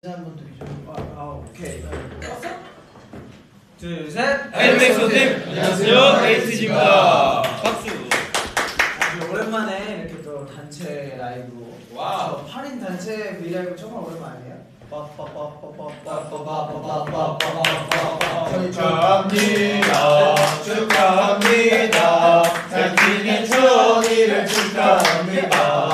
한번 드리죠. 오케이. 둘, 셋. 엠엑소팀 안녕하세요, 에이티즈입니다. 박수. 아주 오랜만에 이렇게 또 단체 라이브. 와우. 8인 단체 브이라이브 정말 오랜만이에요. 축하합니다. 생일 천일을 축하합니다.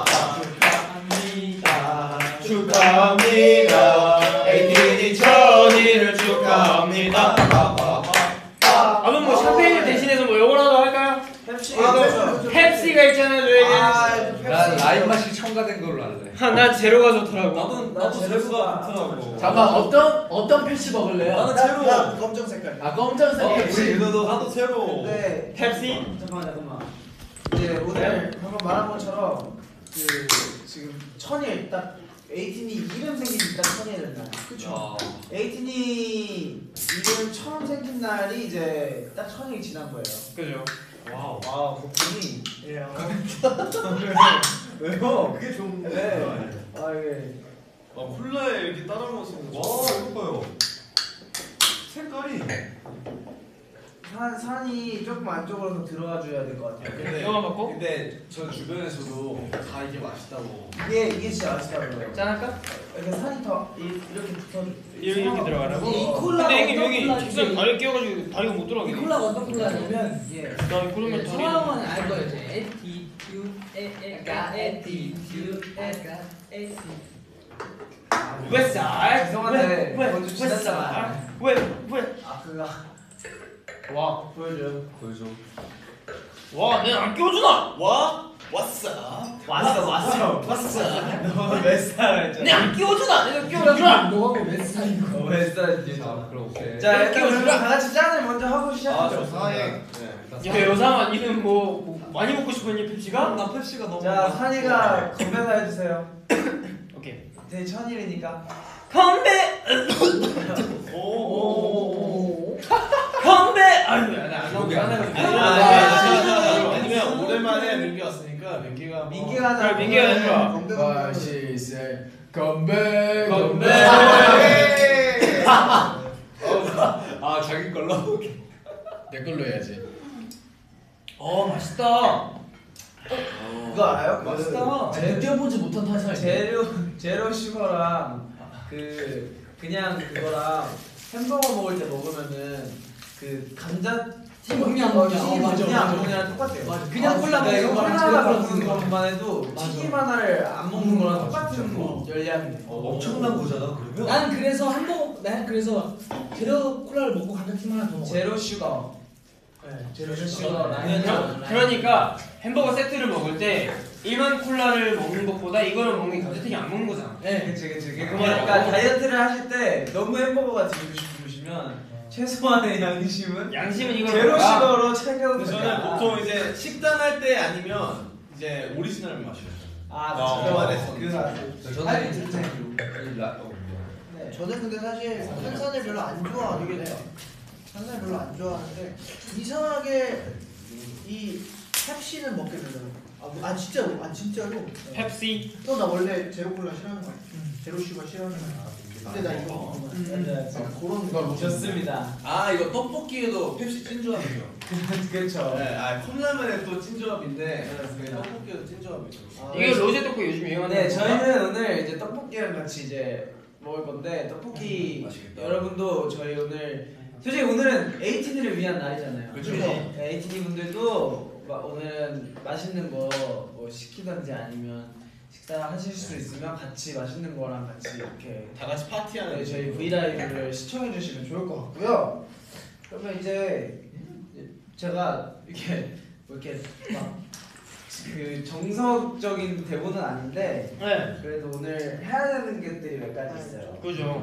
축하합니다. 에이티즈 천일을 축하합니다. 아무 뭐 샴페인을 대신해서 뭐 요거라도 할까요? 펩시가 있잖아요, 저에게. 난 라임 맛이 첨가된 걸로 알래. 나 제로가 좋더라고. 나도 제로가 좋더라고. 잠깐 어떤 펩시 먹을래요? 나는 제로. 나 검정 색깔. 아 검정색 펩시. 나도 제로. 근데 펩시? 잠깐만. 이제 오늘 방금 말한 것처럼 그 지금 천일 딱 에이틴이 이름 생긴 딱 천일인 날. 그쵸. 에이틴이 이름 처음 생긴 날이 이제 딱 천일이 지난 거예요. 그죠. 와우. 그분이 왜요? 그게 좋은데. 이게 콜라에 이렇게 따라 먹으면 와, 이거 봐요. 색깔이. 산이 조금 안쪽으로 더 들어가 줘야 될 것 같아요. 근데 이거만 먹고? 근데 저 주변에서도 다 이게 맛있다고. 이게 진짜 맛있다고요. 짠할까? 이렇게 산이 더 이렇게 붙어. 이렇게 들어가라고? 이 콜라 근데 여기 집사람 다리 끼워가지고 다리가 못 들어가게. 이 콜라가 어떤 콜라냐면 나 그러면 다리. 성함은 알 거예요. 에티튜드 뱃살. 죄송한데 왜? 먼저 지났잖아. 왜? 그거 와 보여줘요. 보여줘. 와, 내가 안 끼워주나? 왔어. 왔어. 너 몇 살? 내가 안 끼워주나? 내가 끼워주나? 너가 몇 살이고? 몇 살인지. 그럼 오케이. 자 일단 다 같이 짠을 먼저 하고 시작하죠. 사행. 야, 여상아, 니는 뭐 많이 먹고 싶었니, 펩시가? 나 펩시가 너무. 자 산이가 건배사 해주세요. 오케이. 내 천일이니까. 건배. 오. 건배. 아유, 나안 나오게 안 해가지고. 아니면 오랜만에 민기 왔으니까 민기가 민기가 하자. 그래, 민기가 해줘. 건배. 시세 건배 건배. 아 자기 걸로. 내 걸로 해야지. 맛있다. 그거 알아요? 맛있다. 느껴보지 못한 탄산. 제로 슈거랑 그냥 그거랑 햄버거 먹을 때 먹으면은 그 감자 먹냐 안 먹냐. 튀김 맞아, 먹냐 안 맞아. 먹냐랑 똑같아요. 맞아. 그냥 콜라 그러니까 이거 먹는 거랑 콜라 제로 먹는 먹는 것만 해도 맞아. 튀김 하나를 안 먹는 거랑 똑같은 열량이에요. 엄청난 거잖아 그러면. 난 그래서 제로 콜라를 먹고 감자튀김 하나 더 먹어. 제로 슈거. 네, 제로 슈거. 그러니까 햄버거 세트를 먹을 때 일반 콜라를 먹는 것보다 이거를 먹는 게 감자튀김 안 먹는 거잖아. 네. 그치. 그러니까 다이어트를 하실 때 너무 햄버거가 드시고 싶으시면 최소한의 양심은 이거 제로 먹어라. 슈거로 챙겨도 저는 된다. 보통 이제 식단 할 때 아니면 이제 오리지널 마셔요. 그거만 했어. 네. 저는 근데 사실 탄산을 별로 안 좋아하긴 해요. 탄산을 별로 안 좋아하는데 이상하게 이 펩시는 먹게 되더라고요. 진짜로. 펩시. 나 원래 제로 콜라 싫어하는 거야. 제로 슈가 싫어하는 거야. 근데 나 이거 먹는 거야. 그런 거 좋습니다. 아 이거 떡볶이에도 펩시 찐조합이죠. 그렇죠. 네, 컵라면에 또 찐조합인데 떡볶이에도 찐조합이죠. 이게 로제 떡볶이 요즘 유행하는 네, 거. 저희는 오늘 이제 떡볶이랑 같이 이제 먹을 건데 떡볶이 맛있겠다. 여러분도 저희 오늘 솔직히 오늘은 에이틴을 위한 날이잖아요. 그렇죠. 네, 에이틴이 분들도 오늘은 맛있는 거 뭐 시키던지 아니면 식사하실 수 있으면 같이 맛있는 거랑 같이 이렇게 다 같이 파티하는. 네, 저희 브이라이브를 시청해 주시면 좋을 것 같고요. 그러면 이제 제가 이렇게 뭐 이렇게 막 그 정석적인 대본은 아닌데 네. 그래도 오늘 해야 되는 것들이 몇 가지 있어요. 그죠.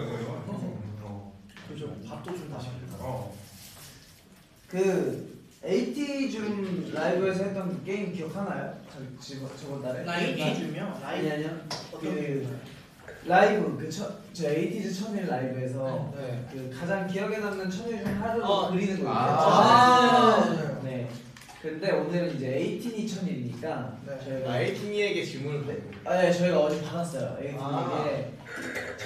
그죠. 밥도 좀 맛있겠다. 그 에이티줌 라이브에서 했던 게임 기억하나요? 저번 달에? 라이브요? 아니요. 그 라이브 저 에이티즈 천일 라이브에서 네. 그 가장 기억에 남는 천일 중 하루를 그리는 거 아. 네. 근데 오늘은 이제 에이틴이 천일이니까 네. 저희가 에이팅이에게 질문을 받고. 네, 저희가 어제 받았어요. 에이틴에게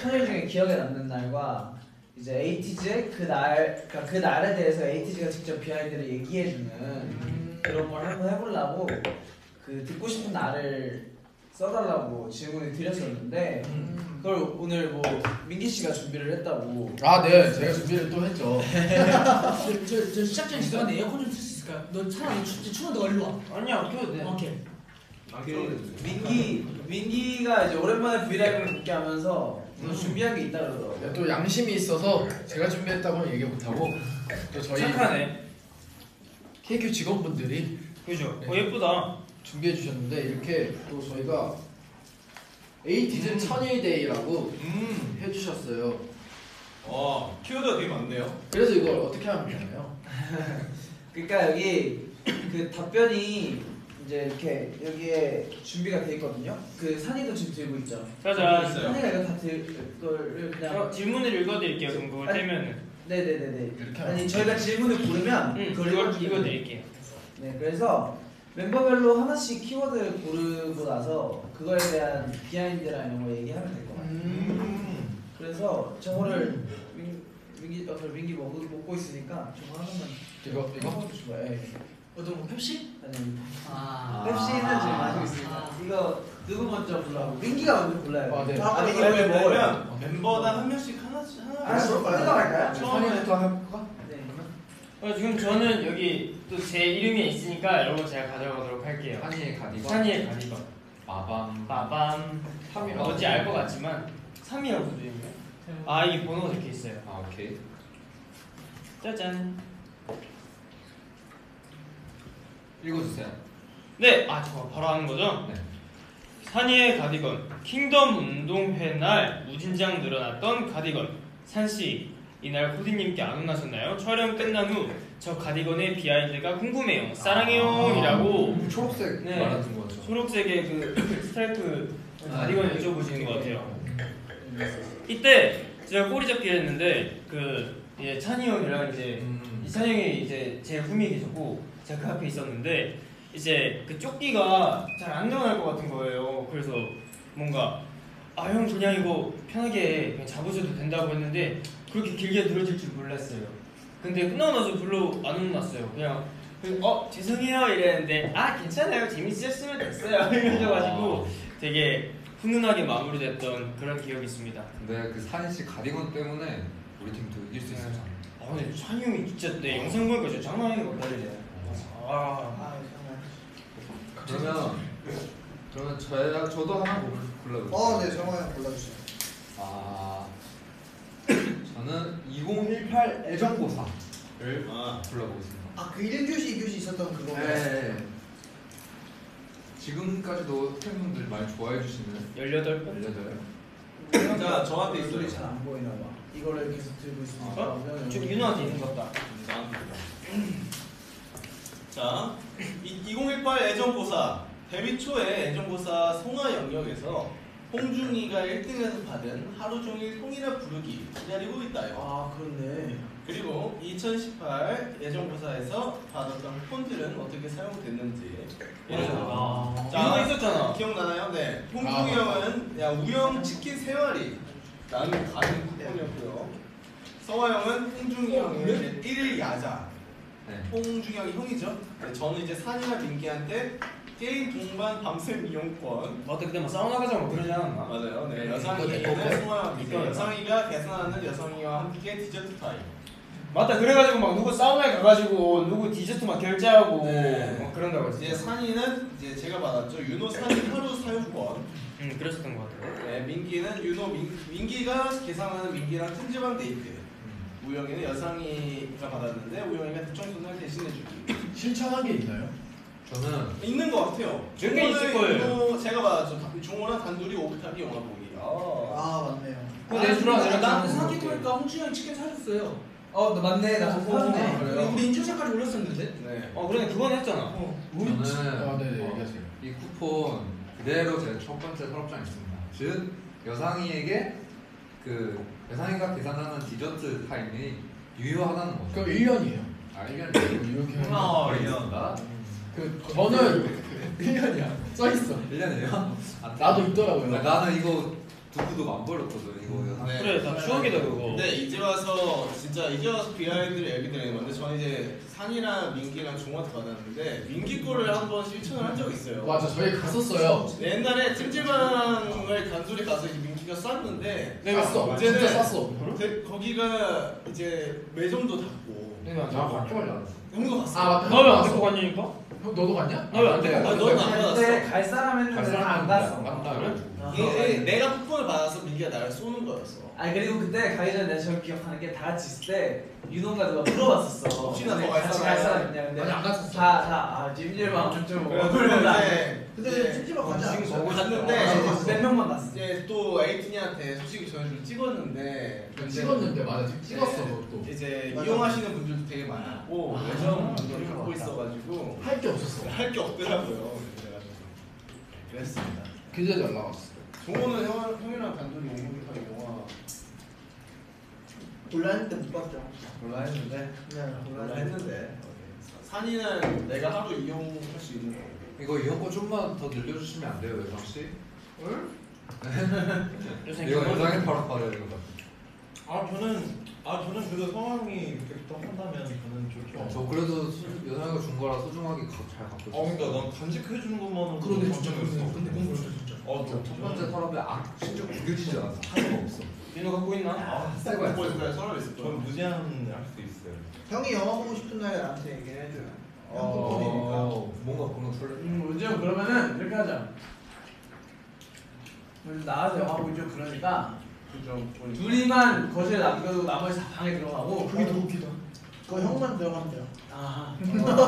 천일 중에 기억에 남는 날과 이제 에이티즈의 그러니까 그 날에 대해서 에이티즈가 직접 비하인드를 얘기해주는 그런 걸 한번 해보려고 그 듣고 싶은 날을 써달라고 질문을 드렸었는데 그걸 오늘 뭐 민기 씨가 준비를 했다고. 아, 네, 제가 준비를 또 했죠. 저 시작 전에 죄송한데 에어컨 좀 틀 수 있을까요? 너 차라리 추운데 얼른 와. 아니야 켜도 돼. 오케이. 그 민기가 이제 오랜만에 브이라이브를 복귀하면서 또 준비한 게 있다 그러더라고요. 네, 또 양심이 있어서 제가 준비했다고는 얘기 못하고 또 저희 착하네. KQ 직원분들이 그죠? 예쁘다. 준비해 주셨는데 이렇게 또 저희가 에이티즈 천일데이라고 해주셨어요. 와 키워드가 되게 많네요. 그래서 이걸 어떻게 하면 되나요? 그러니까 여기 그 답변이 이제 이렇게 여기에 준비가 돼 있거든요. 그 산이도 지금 들고 있죠. 짜잔. 산이가 이거 다 그거를 그냥 질문을 읽어드릴게요. 그럼 그걸 아니, 떼면은. 네네네네. 이렇게 아니 저희가 질문을 고르면 그걸 읽어드릴게요. 네, 그래서 멤버별로 하나씩 키워드 고르고 나서 그거에 대한 비하인드랑 이런 거 얘기하면 될 것 같아요. 그래서 저거를 민기 먹고 있으니까 저거 하나만 이거 먹어도 좋아요. 예. 어떤 거 펩시? 아니 아. 펩시는 지금 마시고 있습니다. 이거 누구 먼저 골라고? 민기가 먼저 골라요. 아, 네. 민기 먼저 먹어요. 그러면 멤버당 한 명씩 하나씩 아, 그럴까요? 갈까요? 선이부터 해볼까? 네. 지금 저는 여기 또 제 이름이 있으니까 이거 제가 가져가도록 할게요. 산이의 가디건, 산이의 가디건. 마밤, 빠밤. 3이라고. 어찌 알 것 같지만 3이라고 써있네요. 아 이게 번호가 적혀 있어요. 아 오케이. 짜잔. 읽어주세요. 네, 저 바로 하는 거죠? 네. 산이의 가디건. 킹덤 운동회 날 무진장 늘어났던 가디건. 산씨, 이날 코디님께 안 혼나셨나요? 촬영 끝난 후 저 가디건의 비하인드가 궁금해요. 사랑해요. 이라고 초록색 네. 말하는 거죠. 초록색의 그 스트라이프 가디건을 여쭤보시는 것 같아요. 이때 제가 꼬리 잡기를 했는데 찬이 형이랑 이제 찬이 형이 이제 제 후미에 계셨고 제가 그 앞에 있었는데 이제 그 조끼가 잘 안 늘어날 것 같은 거예요. 그래서 뭔가 형 그냥 이거 편하게 그냥 잡으셔도 된다고 했는데 그렇게 길게 늘어질 줄 몰랐어요. 근데 끝나고 나서 별로 안 혼났어요. 그냥 죄송해요 이랬는데 괜찮아요 재밌으셨으면 됐어요 이러셔가지고 되게 훈훈하게 마무리됐던 그런 기억이 있습니다. 근데 그 산이 씨 가디건 때문에 우리 팀도 이길 수 있었잖아. 근데 찬이 형이 진짜 내 영상 보니까 진짜 장난 아니게 못하리네. 그러면 저도 하나 골라볼게요. 네, 정화 형 골라주세요. 저는 2018 애정고사를 골라보겠습니다. 그 1교시, 2교시 있었던 그거. 네. 지금까지도 팬분들 많이 좋아해 주시는 18번? 18. 자, 저한테 있어요. 얼굴이 잘안 보이나 봐. 이거를 계속 들고 있으니까. 저 윤호한테 있는 것 같다. 자, 2018 애정고사 데뷔 초에 애정고사 송화 영역에서 홍중이가 1등에서 받은 하루 종일 통일아 부르기 기다리고 있다요. 그렇네. 그리고 2018 애정고사에서 받았던 폰들은 어떻게 사용됐는지. 이거 있었잖아. 기억나나요? 네. 홍중이 형은 우영 치킨 3마리 나는 가는 쿠폰이었고요. 서화 형은 홍중이 형의 1일 야자. 네. 홍중이 형이 형이죠. 네, 저는 이제 산이나 민기한테 게임 동반 밤샘 이용권. 맞다 그때 막 사우나 가자고 막 그러지 않았나? 맞아요. 네, 여상이는 송하영, 여상이가 계산하는 여상이와 함께 디저트 타임. 맞다 그래가지고 막 누구 사우나에 가가지고 누구 디저트 막 결제하고 네. 막 그런다고 했어. 이제 산이는 이제 제가 받았죠. 윤호 산이 하루 사용권. 그랬었던 것 같아요. 네, 민기는 윤호 민기가 계산하는 민기랑 찜질방 데이트. 우영이는 여상이가 받았는데 우영이가 대청소를 대신해주기. 실천한 게 있나요? 저는 있는 것 같아요. 몇개 있을 거예요. 윤호 제가 받았죠. 종호랑 단둘이 오붓하기 영화 보기. 맞네요. 나한테 생각해보니까 홍준이 형이 치킨 사줬어요. 맞네. 나 그거 샀네. 우리 인증 색깔이 올렸었는데. 네. 그러네 그건 했잖아. 저는 네네 얘기하세요. 이 쿠폰 그대로 제 첫 번째 서랍장에 있습니다. 즉 여상이에게 여상이가 계산하는 디저트 타임이 유효하다는 거죠. 그럼 1년이에요. 1년이에요. 이렇게 이해한다. 저는 1년이야. 써있어. 1년이에요? 나도 있더라고요. 나는 이거 두고두고 안 버렸거든 이거 여상. 네. 그래 다 추억이다 그거. 근데 이제 와서 진짜 이제 와서 비하인드를 얘기 드리는 건데 저는 이제 산이랑 민기랑 종합 받았는데 민기 거를 한번 실천을 한 적이 있어요. 맞아, 저희 갔었어요. 옛날에 찜질방을 간소리 가서 이제 민기가 쌌는데 쌌어. 이제는 진짜 쌌어. 거기가 이제 매점도 닫고 내가 안 나 들어. 밖에 말이 안 형도 갔어. 아, 맞다. 너왜 안 데리고 갔냐니까? 형, 너도 갔냐? 나 왜 안 데리고 아, 갔어? 너는 안 받았어. 그때 갈 사람 했는데 안 갔어. 맞다. 그래? 이게 내가 쿠폰을 받아서 민기가 나를 쏘는 거였어. 아니 그리고 그때 가기 전에 내가 제일 기억하는 게 다 같이 있을 때 윤호가 누가 물어봤었어. 혹시나 근데 더 갈 같이 사람 갈 사람 있냐? 근데 아니, 안 갔었어. 다 찜질방 좀 그래서 이제 근데 찜질방 가자. 갔는데 몇 명만 갔어. 이제 또 에이틴이한테 소식을 전해주고 찍었는데 찍었는데 맞아, 찍었어 너 또. 이제 맞아. 이용하시는 분들도 되게 많았고 매점 분들을 갖고 있어가지고 할 게 없었어. 할 게 없더라고요. 그래가지고 그랬습니다. 그제 연락 왔어. 종호는 형이랑 단둘이 오니까 영화 온라인 때 못 봤죠. 몰라 했는데 네, 몰라 온라인. 했는데 산이는 내가 하루 이용할 수 있는 거. 이거 이런 거 좀만 더 늘려주시면 안 돼요 여상 씨? 요새 이거 결혼- 여상이 바로 버려 이거. 저는 그래도 성함이 이렇게 부탁한다면 저는 좋죠. 저 그래도 여상이가 준 거라 소중하게 잘 갖고 있어. 그러니까 난 간직해 주는 것만으로 그러네 진짜 감동했어. 그러네. 근데 그건 그렇다 진짜. 첫 번째 서랍에 심지어 구겨지지 않았어. 하나가 없어. 민호 갖고 있나? 새 거야. 보고 있을 거야. 서랍 있을 거야. 저는 무제한 할 수 있어요. 형이 영화 보고 싶은 날에 나한테 얘기를 해줘요. 형 뭔가 보면 설레. 요즘 그러면은 이렇게 하자. 요즘 나가서 영화 보기 좀 그러니까 둘이만 거실에 남겨두고 나머지 다 방에 들어가고. 그게 더 웃기다. 그거 형만 들어가면 돼요. 아.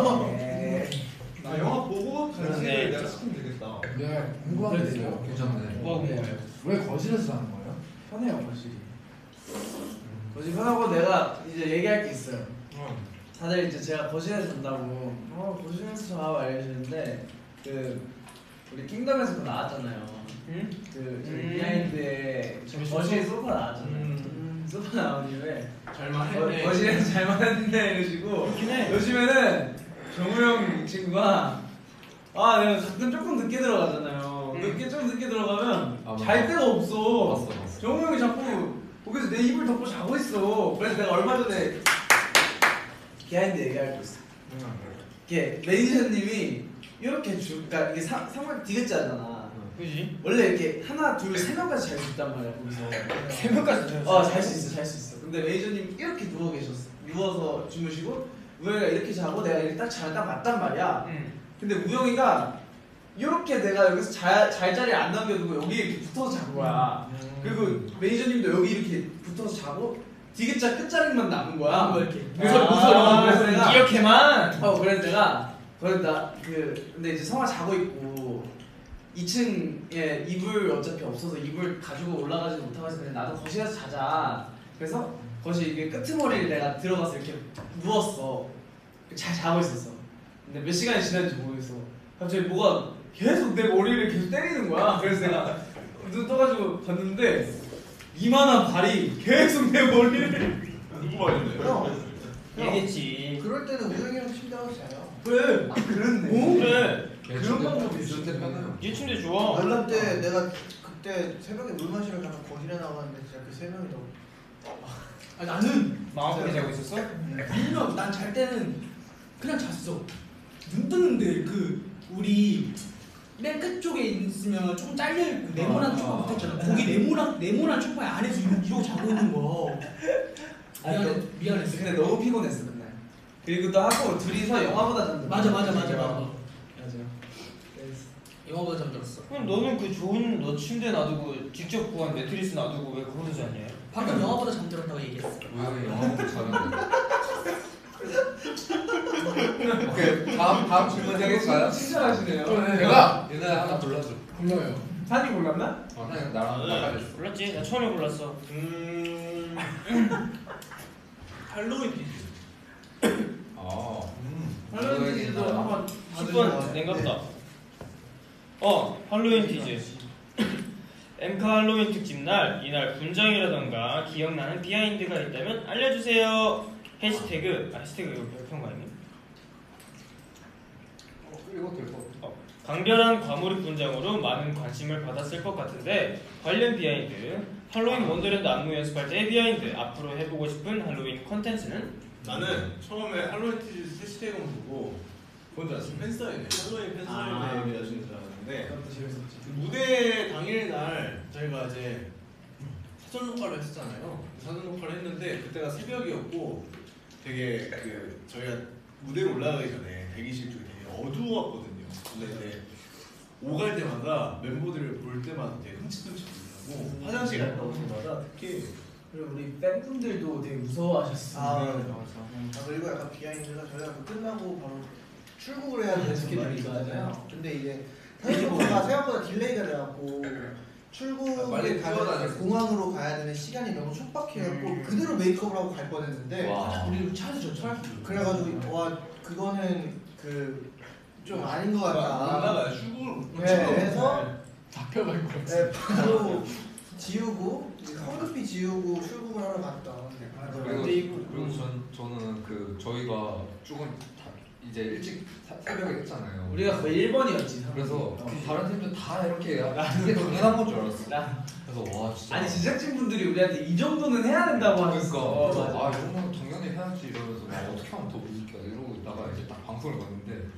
나 영화 보고 그러네. 간식을 내가 시키면 되겠다. 네, 궁금한 게 있어요. 괜찮네. 뭐하고 뭐예요? 왜 거실에서 자는 거예요? 편해요 거실이. 거실 편하고 내가 이제 얘기할 게 있어요. 다들 이제 제가 거실에서 잔다고 거실에서 자 알려주는데 그 우리 킹덤에서 그거 나왔잖아요. 응? 그 비하인드에 거실 소파 나왔잖아요. 소파 나온 이후에 잘만 거실에서 잘만 했는데 이러시고 요즘에는 정우 형 친구가 내가 가끔 조금 늦게 들어가잖아요. 좀 늦게 들어가면 아, 잘 데가 없어. 봤어. 정우 형이 자꾸 거기서 내 입을 덮고 자고 있어. 그래서 내가 얼마 전에 비하인드 얘기할 거 있어. 이게 매니저님이 이렇게 그러니까 이게 상황 디귿자잖아. 그지? 원래 이렇게 하나, 둘, 세 명까지 잘 수 있단 말이야 거기서. 세 명까지 잘 수 있어. 근데 매니저님 이렇게 누워 계셨어. 누워서 주무시고 우영이가 이렇게 자고 내가 이렇게 딱 자면 딱 맞단 말이야. 응. 근데 우영이가 이렇게 내가 여기서 잘 자리에 안 남겨두고 여기 이렇게 붙어서 잔 거야. 그리고 매니저님도 여기 이렇게 붙어서 자고 디귿자 끝자락만 남은 거야. 이렇게. 그래서 내가 이렇게만. 그래서 내가 근데 이제 성아 자고 있고 2층에 이불 어차피 없어서 이불 가지고 올라가지 못하고 해서 그냥 나도 거실에서 자자. 그래서 거실 이게 끄트머리를 내가 들어가서 이렇게 누웠어. 잘 자고 있었어. 근데 몇 시간이 지났는지 모르겠어. 갑자기 뭐가 계속 내 머리를 계속 때리는 거야. 그래서 내가 눈 떠가지고 봤는데 이만한 발이 계속 내 머리를. 누구 말인데? 형, 얘겠지. 그럴 때는 우영이랑 침대 가서 자요. 그래. 그렇네. 그래. 그런 방법이 있어. 진짜 편해요. 얘 침대 좋아. 알람 때 내가 그때 새벽에 물 마시러 가서 거실에 나왔는데 진짜 그 세 명이 너무 나는 마음 아프게 자고 있었어? 분명 난 잘 때는 그냥 잤어. 눈 뜨는데 그 우리 맨 끝쪽에 있으면 조금 잘려 있고 네모난 초파 붙었잖아. 거기 네모난 초파에 안에서 이러고 자고 있는 거. 미안했어. 근데 너무 피곤했어 그날. 그리고 또 하고 둘이서 영화보다 잠들. 맞아. 맞아요. 영화보다 잠들었어. 그럼 너는 그 좋은 너 침대 놔두고 직접 구한 매트리스 놔두고 왜 거기서 잤냐? 방금 영화보다 잠들었다고 얘기했어. 우영이 영화 보고 자는데. 오케이 다음 질문 해볼까요? 친절하시네요. 내가 얘네 하나 골라줘. 골라요. 산이 골랐나? 그냥 나랑 나가겠어. 골랐지? 나 처음에 골랐어. 할로윈 할로윈 티즈도 한번 10번 낸갑다. 할로윈 티즈. 엠카 할로윈 특집 날 이날 분장이라던가 기억나는 비하인드가 있다면 알려주세요. 해시태그 이거 별표인 거 아니니? 이거 될거 강렬한 과몰입 분장으로 많은 관심을 받았을 것 같은데 관련 비하인드, 할로윈 원더랜드 안무 연습할 때의 비하인드, 앞으로 해보고 싶은 할로윈 컨텐츠는? 나는 처음에 할로윈 티즈 해시태그만 보고 뭔지 알았어? 팬사인회, 할로윈 팬사인회 하시는 줄 알았는데 그것도 재밌었지. 무대 당일날 저희가 이제 사전 녹화를 했었잖아요. 사전 녹화를 했는데 그때가 새벽이었고 되게 그 저희가 무대에 올라가기 전에 대기실 쪽이 되게 어두웠거든요. 근데 이제 오갈 때마다 멤버들을 볼 때마다 되게 흠칫흠칫 보이고 화장실 갔다 올 때마다 특히 그리고 우리 팬분들도 되게 무서워하셨어. 그리고 약간 비하인드가 저희가 그 끝나고 바로 출국을 해야 되는 스케줄이 스케줄이 있잖아요. 있거든요. 근데 이제 사전녹화가 생각보다 딜레이가 돼갖고 출국에 빨리 가는 뛰어다녔어. 공항으로 가야 되는 시간이 너무 촉박해갖고 그대로 메이크업을 하고 갈 뻔했는데 와. 우리 차에서 저 그래가지고 와 그거는 그 좀 아닌 것 같다. 뭔가가 출국을 네, 해서 잡혀갈 것 같아. 네, 바로 지우고 성급히 지우고 출국을 하러 갔다. 그리고 저는 그 저희가 조금 이제 일찍 새벽에 했잖아요. 우리가 거의 1번이었지. 그래서 다른 팀들 다 이렇게 이게 당연한 건 줄 알았어. 그래서 와 진짜. 아니 제작진분들이 우리한테 이 정도는 해야 된다고 하셨어. 그러니까 아 이런 건 당연히 해야지 이러면서 막 어떻게 하면 더 웃겨 이러고 있다가 이제 딱 방송을 봤는데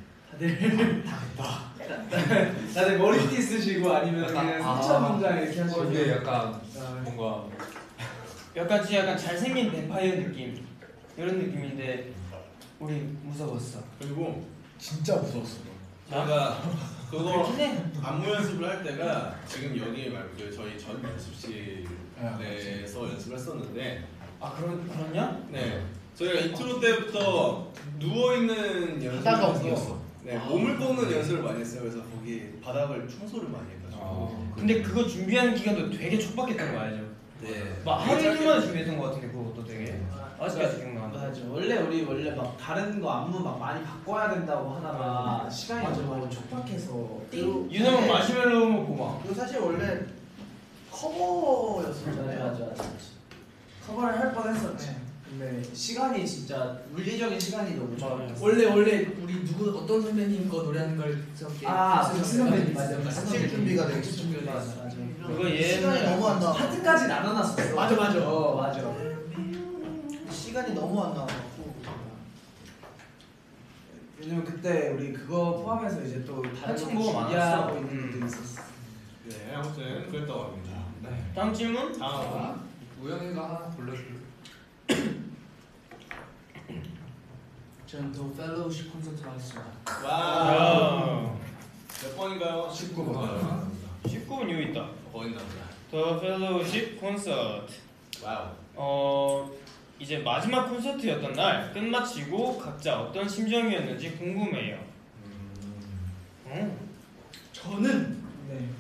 다들 머리띠 쓰시고 아니면 약간, 그냥 수천 문장 이렇게 하시고. 이게 약간 뭔가 약간 진짜 약간 잘생긴 뱀파이어 느낌 이런 느낌인데 우리 무서웠어. 그리고 진짜 무서웠어. 제가 그거 그렇긴 해. 안무 연습을 할 때가 지금 여기 말고 그 저희 전 연습실에서 연습을 했었는데 아 그렇냐? 네 저희가 인트로 때부터 누워 있는 하다가 연습을 옮겼어. 네 몸을 꺾는 연습을 많이 했어요. 그래서 거기 바닥을 청소를 많이 해가지고. 근데 그거 준비하는 기간도 되게 촉박했던 거 알죠? 네. 막 하루 이틀만에 준비했던 거 같은데 그것도 되게 아직까지 기억나. 맞아. 우리 원래 막 다른 거 안무 막 많이 바꿔야 된다고 하다가 시간이 너무 촉박해서. 유명한 마시멜로 먹고 막. 그리고 사실 원래 커버였었잖아요. 맞아. 커버를 할 뻔했었지. 근데 시간이 진짜 물리적인 시간이 너무 좋아요. 원래 우리 누구 어떤 선배님 거 노래하는 걸 박수 선배님 맞아. 같이 준비가 되게 준비가 맞아. 돼. 맞아. 그거 시간이 얘는 너무 안 나. 파트까지 나눠놨었어. 맞아. 맞아. 시간이 너무 안 나와갖고. 왜냐면 그때 우리 그거 포함해서 이제 또 다른 한참 거 뭐가 준비하고 많았어. 있는 것도 있었어. 네 아무튼 그랬다고 합니다. 네. 다음 질문? 다음 우영이가 하나 골라줄래? 저는 더 펠로우십 콘서트 하겠습니다. 와. 몇 번인가요? 19번. 19분 이후 있다. 거의 나옵니다. The Fellowship 콘서트. 와우. 이제 마지막 콘서트였던 날 끝마치고 각자 어떤 심정이었는지 궁금해요. 저는 네.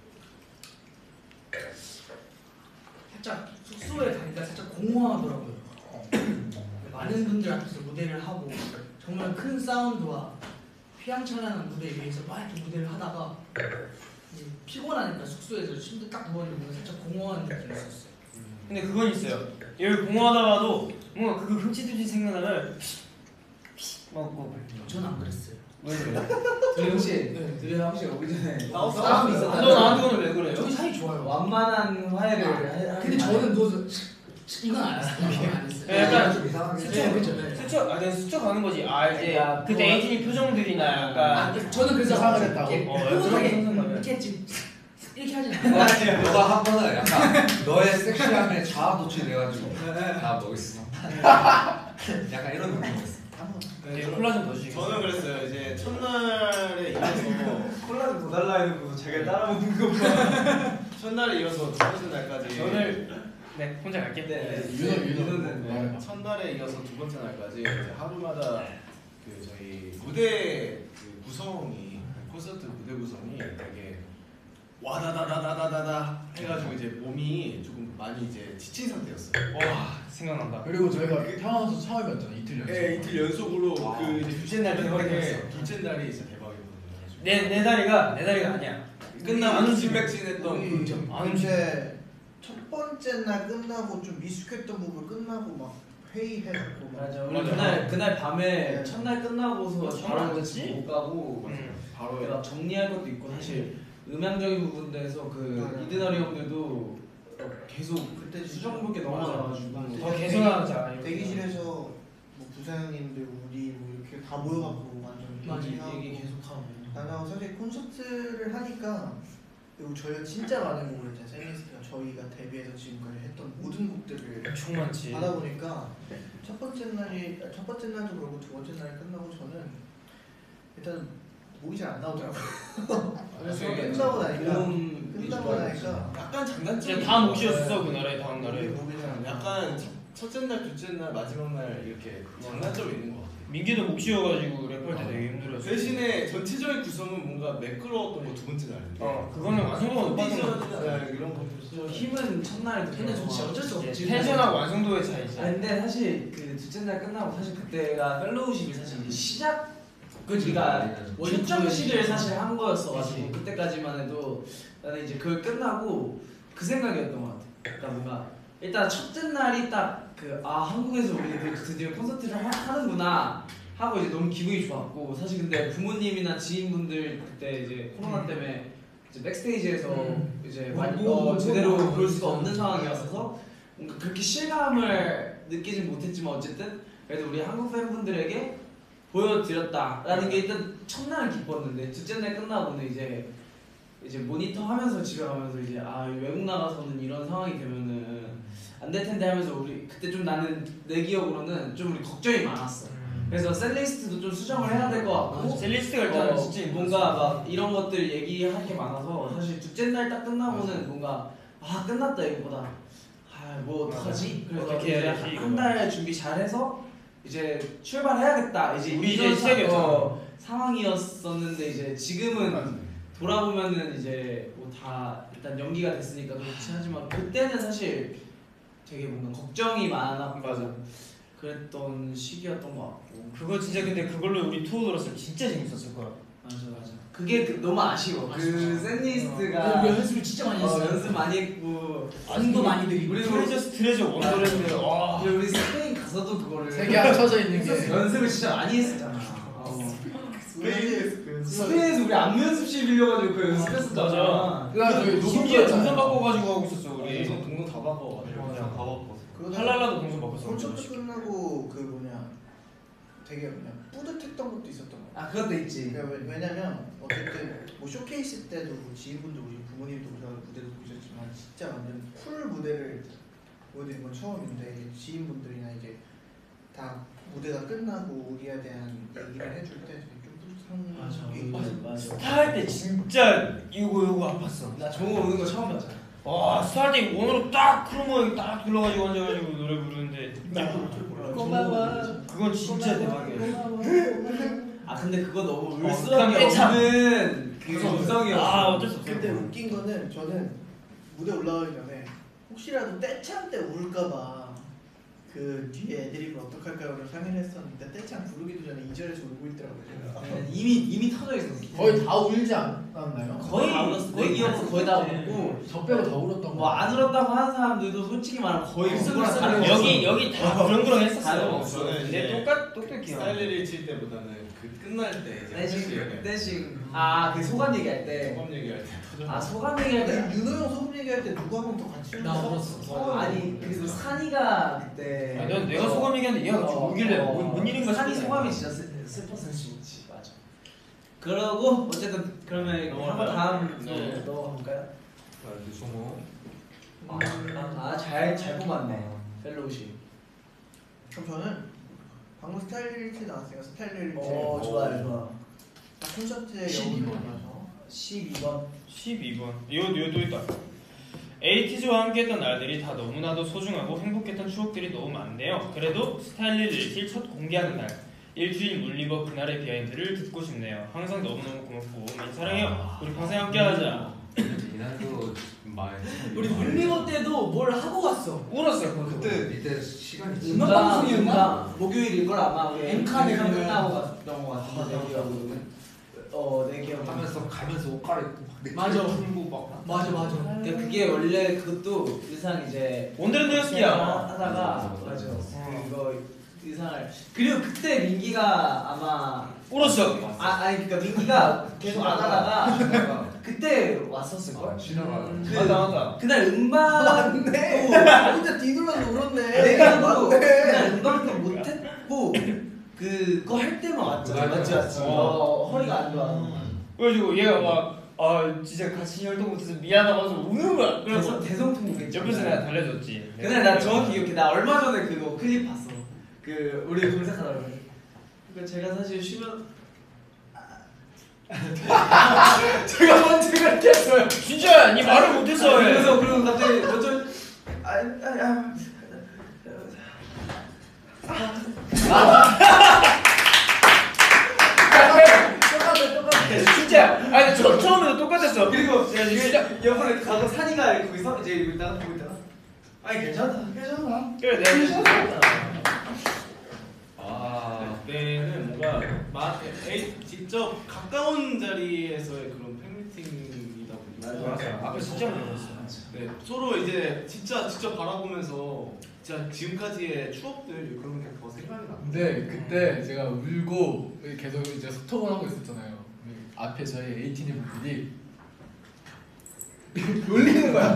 살짝 숙소에 가니까 살짝 공허하더라고요. 많은 분들 앞에서 무대를 하고 정말 큰 사운드와 휘황찬란한 무대 위에서 막 이렇게 무대를 하다가 이제 피곤하니까 숙소에서 침대 딱 누워있는 살짝 공허한 느낌이 있었어요. 근데 그건 있어요. 여기 공허하다가도 뭔가 그거 흠칫흠칫 생각나면 먹고. 저는 안 그랬어요. 왜 그래? 둘이 혹시 네. 둘이 혹시 오기 전에 싸움이 있었나요? 너 나한테 오늘 왜 그래요? 저희 사이 좋아요. 완만한 화해를. 근데 저는 누워서 이건 안 했어요. 이건 안 했어요. 약간 좀 이상하게 네, 그쵸. 스쳐, 내가 스쳐가는 거지. 아 이제 그러니까 그때 그거- 에이진이 표정들이나 아, 약간 저는 그래서 이상을 했다고? 이렇게 그런 흐뭇하게 생각나요. 이렇게 지금 이렇게 하진 않아요. 너가 한 번은 약간 너의 섹시함에 자아 노출돼가지고 나 뭐 있어? 약간 이런 느낌이었어. 콜라 좀 더 주시겠어요? 저는 그랬어요. 이제 첫날에 이어서 콜라도 더 달라 해놓고 자기가 따라 먹는 거 봐. 첫날에 이어서 두 번째 날까지 오늘 네 혼자 갈게. 윤호는 말해봐. 첫날에 이어서 두 번째 날까지 이제 하루마다 그 저희 무대 그 구성이 콘서트 무대 구성이 되게 와다다다다다다 해가지고 이제 몸이 조금 많이 이제 지친 상태였어요. 와 생각난다. 그리고 저희가 태어나서 처음이었잖아 이틀 연속. 네, 이틀 연속으로 그 이제 둘째 날 대박이었어. 둘째 날이 진짜 대박이거든요. 내 다리가 아니야. 끝나고 안 진백진했던 우리 그 안 이제 첫 번째 날 끝나고 좀 미숙했던 부분 끝나고 막 회의해갖고 맞아. 우리 맞아. 그날 밤에 네. 첫날 끝나고서 처음 바로 알았지? 못 가고 바로 막 정리할 것도 있고 사실 음향적인 부분에서 그 맞아. 이드나리 형들도 계속 그때 수정 볼게 너무 맞아. 많아가지고 더 개선하자. 대기실에서 뭐 부사장님들 우리 뭐 이렇게 다 모여갖고 완전 얘기 계속하고. 나는 사실 콘서트를 하니까 그리고 저희가 진짜 많은 곡을 이제 셀리스트가 저희가 데뷔해서 지금까지 했던 모든 곡들을 엄청 많지. 하다 보니까 첫 번째 날도 그렇고 두 번째 날 끝나고 저는 일단 목이 잘 안 나오더라고요. 그래서 끝나고 나니까 약간 장단점이 진짜 다 못 쉬었어 그날에 다음 날에. 목이 잘 안 나와. 약간 첫째 날, 둘째 날, 마지막 날 이렇게 장단점이 있는 것 같아요. 민기도 못 쉬어가지고 랩할 때 되게 힘들었어. 대신에 전체적인 구성은 뭔가 매끄러웠던 거 두 번째 날인데. 그거는 완성도가 높았던 거 컨디션이나 이런 것도 저 힘은 첫날에 근데 저 진짜 어쩔 수 없지. 텐션하고 완성도의 차이지. 아 근데 사실 그 둘째 날 끝나고 사실 그때가 펠로우십이 사실 이제 시작 그러니까 출정식을 사실 한 거였어가지고 그때까지만 해도 나는 이제 그걸 끝나고 그 생각이었던 것 같아. 그러니까 뭔가 일단 첫째 날이 딱 그 한국에서 우리 드디어 콘서트를 하는구나 하고 이제 너무 기분이 좋았고 사실 근데 부모님이나 지인분들 그때 이제 코로나 때문에 이제 백스테이지에서 이제 많이 제대로 볼 수가 없는 상황이었어서 뭔가 그렇게 실감을 느끼진 못했지만 어쨌든 그래도 우리 한국 팬분들에게 보여드렸다라는 게 일단 첫날은 기뻤는데 둘째 날 끝나고는 이제 모니터 하면서 집에 가면서 이제 외국 나가서는 이런 상황이 되면은 안 될 텐데 하면서 우리 그때 좀 나는 내 기억으로는 좀 우리 걱정이 많았어. 그래서 셀리스트도 좀 수정을 해야 될 것 같고 셀리스트가 일단 진짜 뭔가 막 이런 것들 얘기할 게 많아서 사실 둘째 날 딱 끝나고는 뭔가 끝났다 이거보다 뭐 어떡하지? 그래서 어떻게 해야 되지, 한 달 준비 잘해서 이제 출발해야겠다. 이제 우리 이런 이제 시작이었잖아. 상황이었었는데 이제 지금은 돌아보면은 이제 뭐 다 일단 연기가 됐으니까 그렇지 하지만 그때는 사실 되게 뭔가 걱정이 많았고 맞아. 그랬던 시기였던 것 같고 그거 진짜 근데 그걸로 우리 투어 돌았으면 진짜 재밌었을 거야. 맞아 그게 너무 아쉬워. 그 샌리스트가 우리 연습을 진짜 많이 했어. 연습 많이 했고 돈도 많이 들이고. 우리 트레저 원더랜드. 와. 우리 스페인 가서도 그거를 세개 합쳐져 있는 게 연습을 진짜 많이 했었잖아. 스페인에서 스페인에서 우리 안무 연습실 빌려가지고 그 연습했었잖아. 맞아. 그래가지고 심지어 동선 바꿔가지고 하고 있었어 우리. 동동 다 바꿔가지고 맞아. 다 바꿨어. 할랄라도 동선 바꿨어. 콘서트 끝나고 그 되게 뿌듯했던 것도 있었던 것 같아. 그것도 있지. 그러니까 왜냐면 어쨌든 뭐 쇼케이스 때도 지인분도 우리 부모님도 오셔서 무대도 보셨지만 진짜 완전 풀 무대를 보여드린 건 처음인데 지인분들이나 이제 다 무대가 끝나고 우리에 대한 얘기를 해줄 때 되게 좀 뿌듯한 게 있거든. 스타할 때 진짜 이거 아팠어. 나 정우 오는 거 처음 봤잖아. 와 스타할 때 원으로 딱 크로모 딱 둘러가지고 앉아가지고 노래 부르는데 고마워. 그건 진짜 대박이야. 근데 그거 너무 그다음에 울수밖에 떼창. 없는 그 음성이었어. 어쩔 수 없어. 근데 웃긴 거는 저는 무대 올라가기 전에 혹시라도 떼창 때 울까봐 그 뒤에 애드립을 어떡할까 를 상의를 했었는데 떼창 부르기도 전에 2절에서 울고 있더라고요. 이미 터져 있었어. 거의 다 울지 않았나요? 거의 다 울었어. 내 기억은 거의 다 울고 저 빼고 다 울었던 뭐 안 울었다고 하는 사람들도 솔직히 말하면 거의 그거랑 다른 여기 다 그렁그렁 했었어. 저는 이제 근데 똑똑히 스타일리를 칠 때보다는 그 끝날 때 이제 떼식 그 소감 얘기할 때 소감 얘기할 때 터져. 소감 얘기할 때 윤호 형 소금 얘기할 때 누구 한 번 더 같이 나 울었어. 아니 그래서 산이가 그때 난 내가 소감 얘기하는데 얘가 좀 울길래 뭔 일인가 산이 싶었어. 소감이 진짜 슬펐을 수 있지. 맞아. 그러고 어쨌든 그러면 한번 다음 네. 넘어가 볼까요? 유성호. 잘 뽑았네. 펠로우시. 그럼 저는 방금 스타일리티 나왔으니까 스타일리티 좋아. 딱 콘서트에 12번. 영혼을 12번. 12번. 이거 있다. 에이티즈와 함께했던 날들이 다 너무나도 소중하고 행복했던 추억들이 너무 많네요. 그래도 스타일리 릴킬 첫 공개하는 날 일주일 물리버 그날의 비하인드를 듣고 싶네요. 항상 너무너무 고맙고 많이 사랑해요. 우리 평생 함께하자. 이날도 많이. 우리 물리버 때도 뭘 하고 갔어. 울었어요. 그때 이때 시간이 음악 방송이었나? 목요일일 걸 아마 우리 엠카네 엠카 그러면. 끝나고 갔던 것 같은데 내 기억으로는. 내 기억. 하면서 가면서 옷 갈아입고 맞아. 풀고 막. 맞아. 그러니까 그게 원래 그것도 의상 이제 오늘은 뉴스기야. 하다가 맞아. 그거 의상을 그리고 그때 민기가 아마 울었어. 아니 그러니까 민기가 계속 안 하다가 그때 왔었을 걸. 지나가. 맞아. 그날 음반 맞네. 혼자 뒤돌아서 울었네. 내가 또 맞네. 그날 음반도 못했고 그거 할 때만 왔잖아. 맞지. 허리가 안 좋아. 그래가지고 얘가 막 진짜 같이 활동 못해서 미안하고 해서 우는 거야. 그래서 대성통곡했지. 옆에서 내가 달래줬지. 그날 나 정확히 기억해. 나 얼마 전에 그거 클립 봤어. 그 우리 검색하다가 그러니까 제가 사실 쉬면 제가 먼저 그렇게 했어요. 진짜 니 말을 못했어. 그래서 그리고 갑자기 먼저 진짜. 아니 처음에도 똑같았어. 그리고 제가 진짜 옆으로 가고 산이가 거기서 이제 이러고 있다가 보고 있다가 아니 괜찮아. 그래 내가 그때는 뭔가 직접 가까운 자리에서의 그런 팬미팅이다 보니까 맞아. 앞에 진짜 많이 울었어. 네, 서로 이제 진짜 직접 바라보면서 진짜 지금까지의 추억들 그런 게 더 생각이 나. 근데 그때 제가 울고 계속 이제 소통을 하고 있었잖아요. 앞에 저희 에이티니 분들이 놀리는 거야.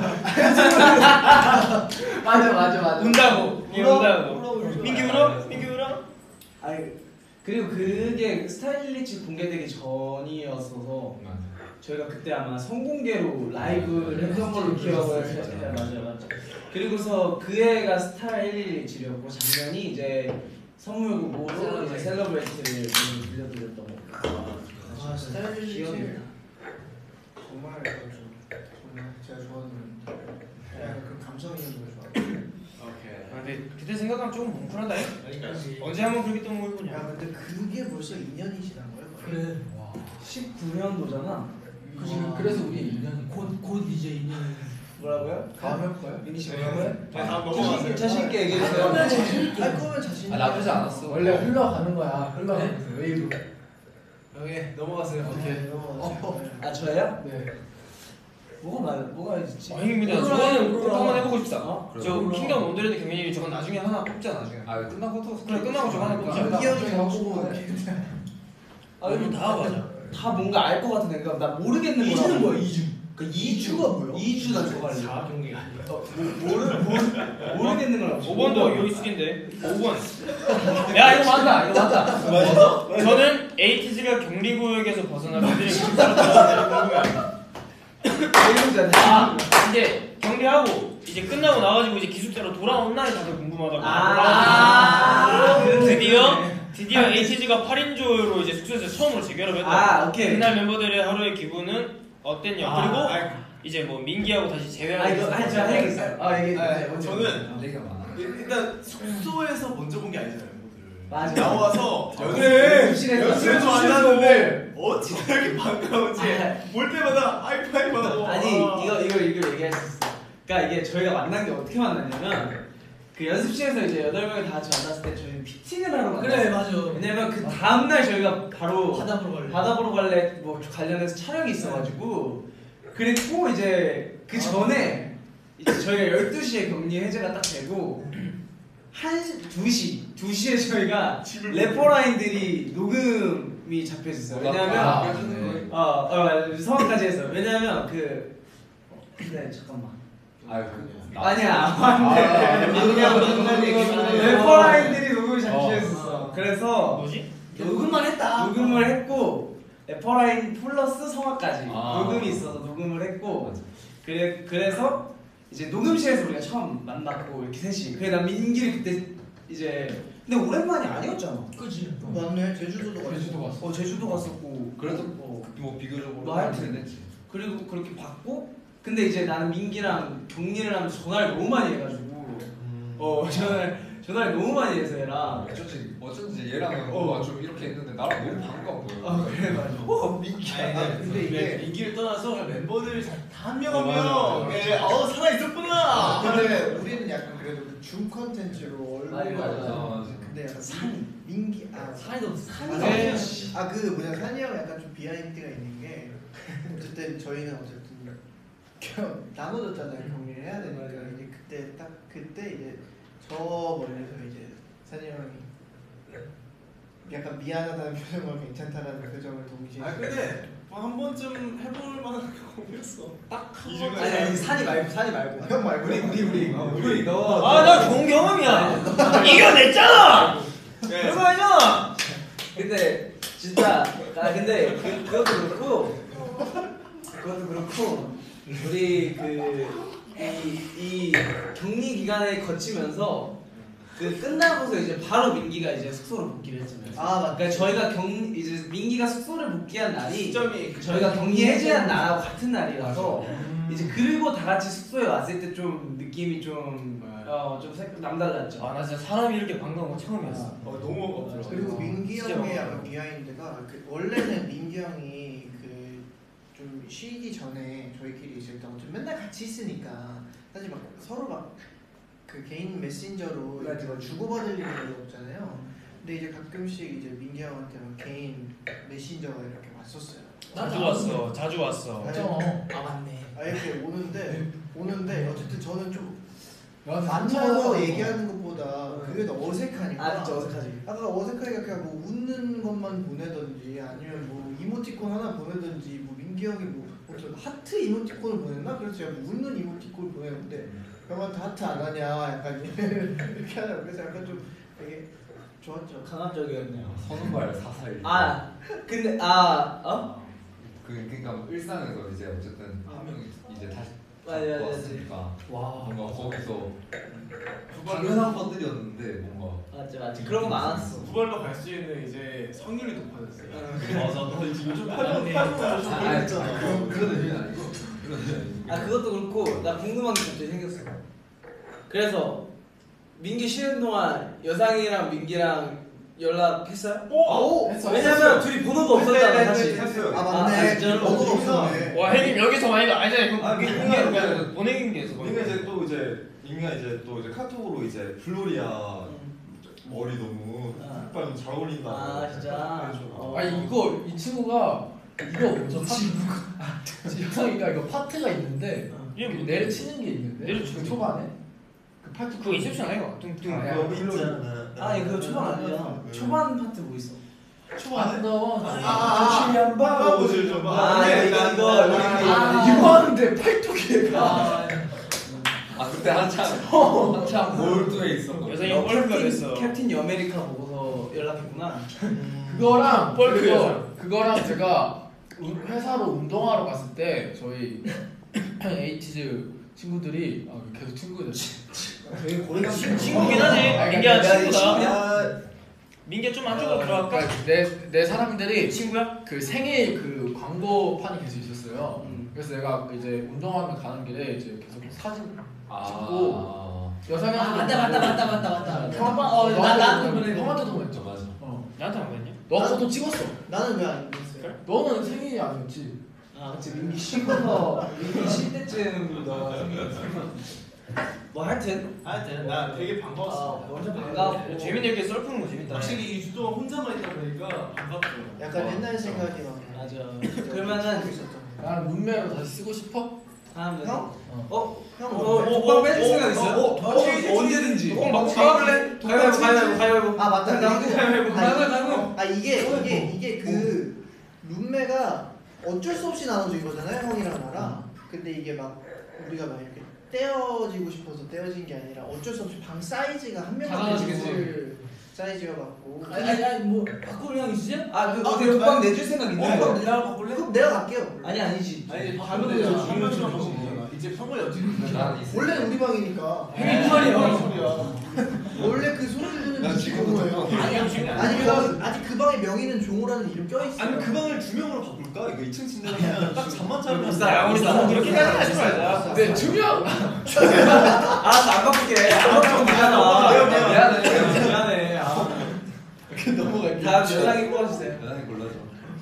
맞아. 운다고. 얘 운다고. 울어. 민기 울어? 민기 울어? 아니 그리고 그게 스타일리치 공개되기 전이었어서 저희가 그때 아마 성공개로 라이브를 했던 걸로 기억을 해요. 맞아요. 그리고서 그 애가 스타일리치였고 작년이 이제 선물곡으로 이제 셀러브레이트를 들려드렸던 거. 스타일리시 정말 제가 좋아하는 그 감성 있는 걸 좋아해요. 근데 그때 생각하면 조금 뭉클하다. 언제 한번 그렇게 또 해보냐. 야 근데 그게 벌써 2년이 지난 거예요? 그래. 19년도잖아. 그래서 우리 2년 곧 이제 2년. 뭐라고요? 다음 해볼까요? 민희 씨 뭐라고요? 다음 넘어가세요. 자신 있게 얘기해주세요. 할 거면 자신. 나쁘지 않았어. 원래 흘러가는 거야. 흘러가면서 웨이브. 여기 넘어가세요. 오케이. 아 저예요? 네. 뭐가 있지? 아닙니다. 저거는 꼭 한번 해보고 싶다. 어? 저 킹덤 원더랜드 경연이 저건 나중에 하나 뽑자 나중에. 끝나고 또 그래 끝나고 저거 하나 뽑자. 기억이 하고 아 이거 다 맞아. 다 뭔가 알 것 같은데 그러니까 나 모르겠는 거야. 2주는 뭐야 2주? 그 2주가 뭐야? 2주 나 저거 할래. 4경기가 아니라. 모르겠는 거라. 5번도 여기 숙인데 5번. 야 이거 맞다. 맞아? 저는 에이티즈가 경리구역에서 벗어나 그들의 기숙사로 돌아가는 궁금해요. 아 이제 경리하고 이제 끝나고 나가지고 이제 기숙사로 돌아온 날이 다들 궁금하다고. 드디어 에이티즈가 8인조로 이제 숙소에서 처음으로 재결합했다. 오케이. 그날 멤버들의 하루의 기분은 어땠냐. 그리고 이제 뭐 민기하고 다시 재회하고. 제가 할 얘기 있어요. 얘기. 저는 얘기가 많아. 일단 숙소에서 먼저 본 게 아니잖아요, 멤버들. 맞아. 나와서 그래. 연습도 안 하는데 어찌나 이렇게 반가운지 볼 때마다 하이파이브하고. 아니 이거 얘기할 수 있어. 그러니까 이게 저희가 만난 게 어떻게 만났냐면 그 연습실에서 이제 8명이 다 같이 만났을 때 저희는 피팅을 하러 만났어요. 그래 맞아. 왜냐면 그 다음날 저희가 바로 바다 보러 갈래. 바다 보러 갈래 뭐 관련해서 촬영이 있어가지고 그랬고 이제 그 전에 이제 저희가 12시에 격리 해제가 딱 되고 2시에 저희가 래퍼라인들이 녹음이 잡혀 있었어요. 왜냐면 성악까지 했어. 왜냐면 근데 잠깐만. 아니야. 래퍼라인들이 녹음이 잡혀 있었어. 그래서 뭐지? 녹음만 했다. 녹음을 했고 래퍼라인 플러스 성악까지 아. 녹음이 있어서 녹음을 했고 그래서 이제 녹음실에서 우리가 처음 만났고 이렇게 셋이. 그래 난 민기를 그때 이제 근데 오랜만이 아니었잖아. 그지. 맞네. 제주도도 갔어. 제주도 갔었고 그래도 뭐 비교적으로 하여튼 했지. 그리고 그렇게 봤고 근데 이제 나는 민기랑 격리를 하면서 전화를 너무 많이 해가지고 전화를 너무 많이 해서 얘랑 어쩐지 얘랑 뭔가 좀 이렇게 했는데 나랑 너무 반가워 보여. 그래 맞아. 민기야. 근데 이게 민기를 떠나서 멤버들 다 한 명 한 맞아. 명. 살아 있었구나. 근데 우리는 약간 그래도 줌 컨텐츠로 얼굴 맞아. 근데 약간 민기 산이 너무 산이 그 산이 형 약간 좀 비하인드가 있는 게 어쨌든 저희는 나눠줬잖아요. 격리를 해야 되니까 이제 그때 이제 저 멀리서 이제 산이 형이 약간 미안하다는 표정과 괜찮다라는 표정을 동시에. 아 근데 한 번쯤 해볼 만한 경험이었어. 딱한 번. 아니 산이 말고 형 말고 우리 너. 아 나 좋은 경험이야. 이겨냈잖아. 별거 아니잖아. 근데 진짜 근데 그것도 그렇고 우리 이 격리 기간에 거치면서 끝나고서 이제 바로 민기가 이제 숙소로 복귀를 했잖아요. 아 맞다. 그러니까 저희가 이제 민기가 숙소를 복귀한 날이 시점이 저희가 격리 해제한 날하고 같은 날이라서 이제 그리고 다 같이 숙소에 왔을 때 좀 느낌이 좀 남달랐죠. 아 나 진짜 사람이 이렇게 반가운 거 처음이었어. 너무 그리고 민기 진짜 형의 많아. 약간 비하인드가 원래는 민기 형이 좀 쉬기 전에 저희끼리 있을 때 어차피 맨날 같이 있으니까 사실 막 서로 막 개인 메신저로 이렇게 막 주고받을 일이 별로 없잖아요. 근데 이제 가끔씩 이제 민기 형한테 막 개인 메신저가 이렇게 왔었어요. 자주 왔어. 아 맞네. 이렇게 오는데 어쨌든 저는 좀 만나서 만나서 얘기하는 것보다 그게 더 어색하니까. 아 진짜 어색하지. 아까 어색하니까 그냥 뭐 웃는 것만 보내든지 아니면 뭐 이모티콘 하나 보내든지 뭐 민기 형이 뭐 하트 이모티콘을 보냈나? 그래서 제가 뭐 웃는 이모티콘을 보냈는데 형한테 하트 안 하냐 약간 이렇게 하냐고. 그래서 약간 좀 되게 좋았죠. 강압적이었네요. 선우발 사사일. 근데 그러니까 일상에서 이제 어쨌든 한 명이 이제 다시 맞아. 왔으니까 와 뭔가 거기서 당연한 것들이었는데 뭔가 맞지. 그런 거 많았어. 후발로 갈 수 있는 이제 확률이 높아졌어요. 맞아 너 요즘 맞네. 그런 의미는 아니고 그런 의미는 아니고. 그것도 그렇고 나 궁금한 게 갑자기 생겼어. 그래서 민기 쉬는 동안 여상이랑 민기랑 연락했어요? 왜냐면 둘이 번호가 없었잖아 사실. 아 맞네. 진짜로? 번호가 없었네. 와 혜님 여기서 많이 아니잖아요. 그냥 보내는 게 있어. 민가 이제 또 이제 민가 이제 또 이제 카톡으로 이제 블로리아 머리 너무 빨리 잘 어울린다. 진짜. 아니 이 친구가 이거 뭐죠? 여상이가 이거 파트가 있는데 이게 뭐 내려치는 게 있는데 내려치는 그 게 초반에 그 파트 그거 인셉션 아니야? 뚱뚱. 아, 그거 있잖아. 그거 초반 아니야. 초반 파트 뭐 있어? 초반에 취한 바보들 좀 봐. 이거 하는데 팔뚝이가 그때 한참 몰두에 있었거든. 여성이 뻘크가 됐어. 캡틴 여메리카 보고서 연락했구나. 그거랑 뻘크 여자. 그거랑 제가 회사로 운동하러 갔을 때 저희 에이티즈 친구들이 계속 친구들 되게 고른 친구긴 하지. 민기야 친구다. 민기야 좀 안쪽으로 들어갈까? 내 사람들이 친구야? 그 생일 그 광고판이 계속 있었어요. 그래서 내가 이제 운동하면 가는 길에 이제 계속 사진 찍고 여상한테 맞다. 형한테도 보냈죠. 맞아. 나한테 안 보냈냐? 너도 찍었어. 나는 왜 안 됐어요? 너는 생일이 아니었지. 그치 민기 쉬고서 민기 쉴 때쯤 너가 생겼어. 뭐 하여튼 나 되게 반가웠어. 완전 반가웠고 재민이 이렇게 썰푸는 거 재밌다. 확실히 이 주도가 혼자만 있다 보니까 반갑죠. 약간 옛날 생각이 막. 맞아. 그러면은 나는 룸메로 다시 쓰고 싶어. 형? 형 오빠 빼줄 생각 있어요? 언제든지. 막 가볼래? 가위바위보. 아 맞다. 가위바위보. 이게 그 룸메가 어쩔 수 없이 나눠진 거잖아요, 형이랑 나랑. 근데 이게 막 우리가 막 이렇게 떼어지고 싶어서 떼어진 게 아니라 어쩔 수 없이 방 사이즈가 한 명만 있을 사이즈여갖고. 아니 뭐 바꿀 형 있으세요? 어디 독방 내줄 생각 있나요? 내가 바꿀래? 그럼 내가 갈게요. 아니지. 가면 되잖아. 이제 평을 여지는 원래 우리 방이니까. 형이 말이야. 소리야. 원래 그 소리 지르는 지금 종호예요. 아니 아직 그 방에 명의는 종호라는 이름 껴있어요. 아니 그 방을 두 명으로 바꿀까? 이거 2층 침대면 딱 잠만 자면. 야 우리 너무 그렇게까지 하지 말자. 근데 중요한 안 바꿀게. 안 바꾸면 되잖아. 미안해. 넘어갈게. 다음 여상이 뽑아주세요. 여상이 골라줘.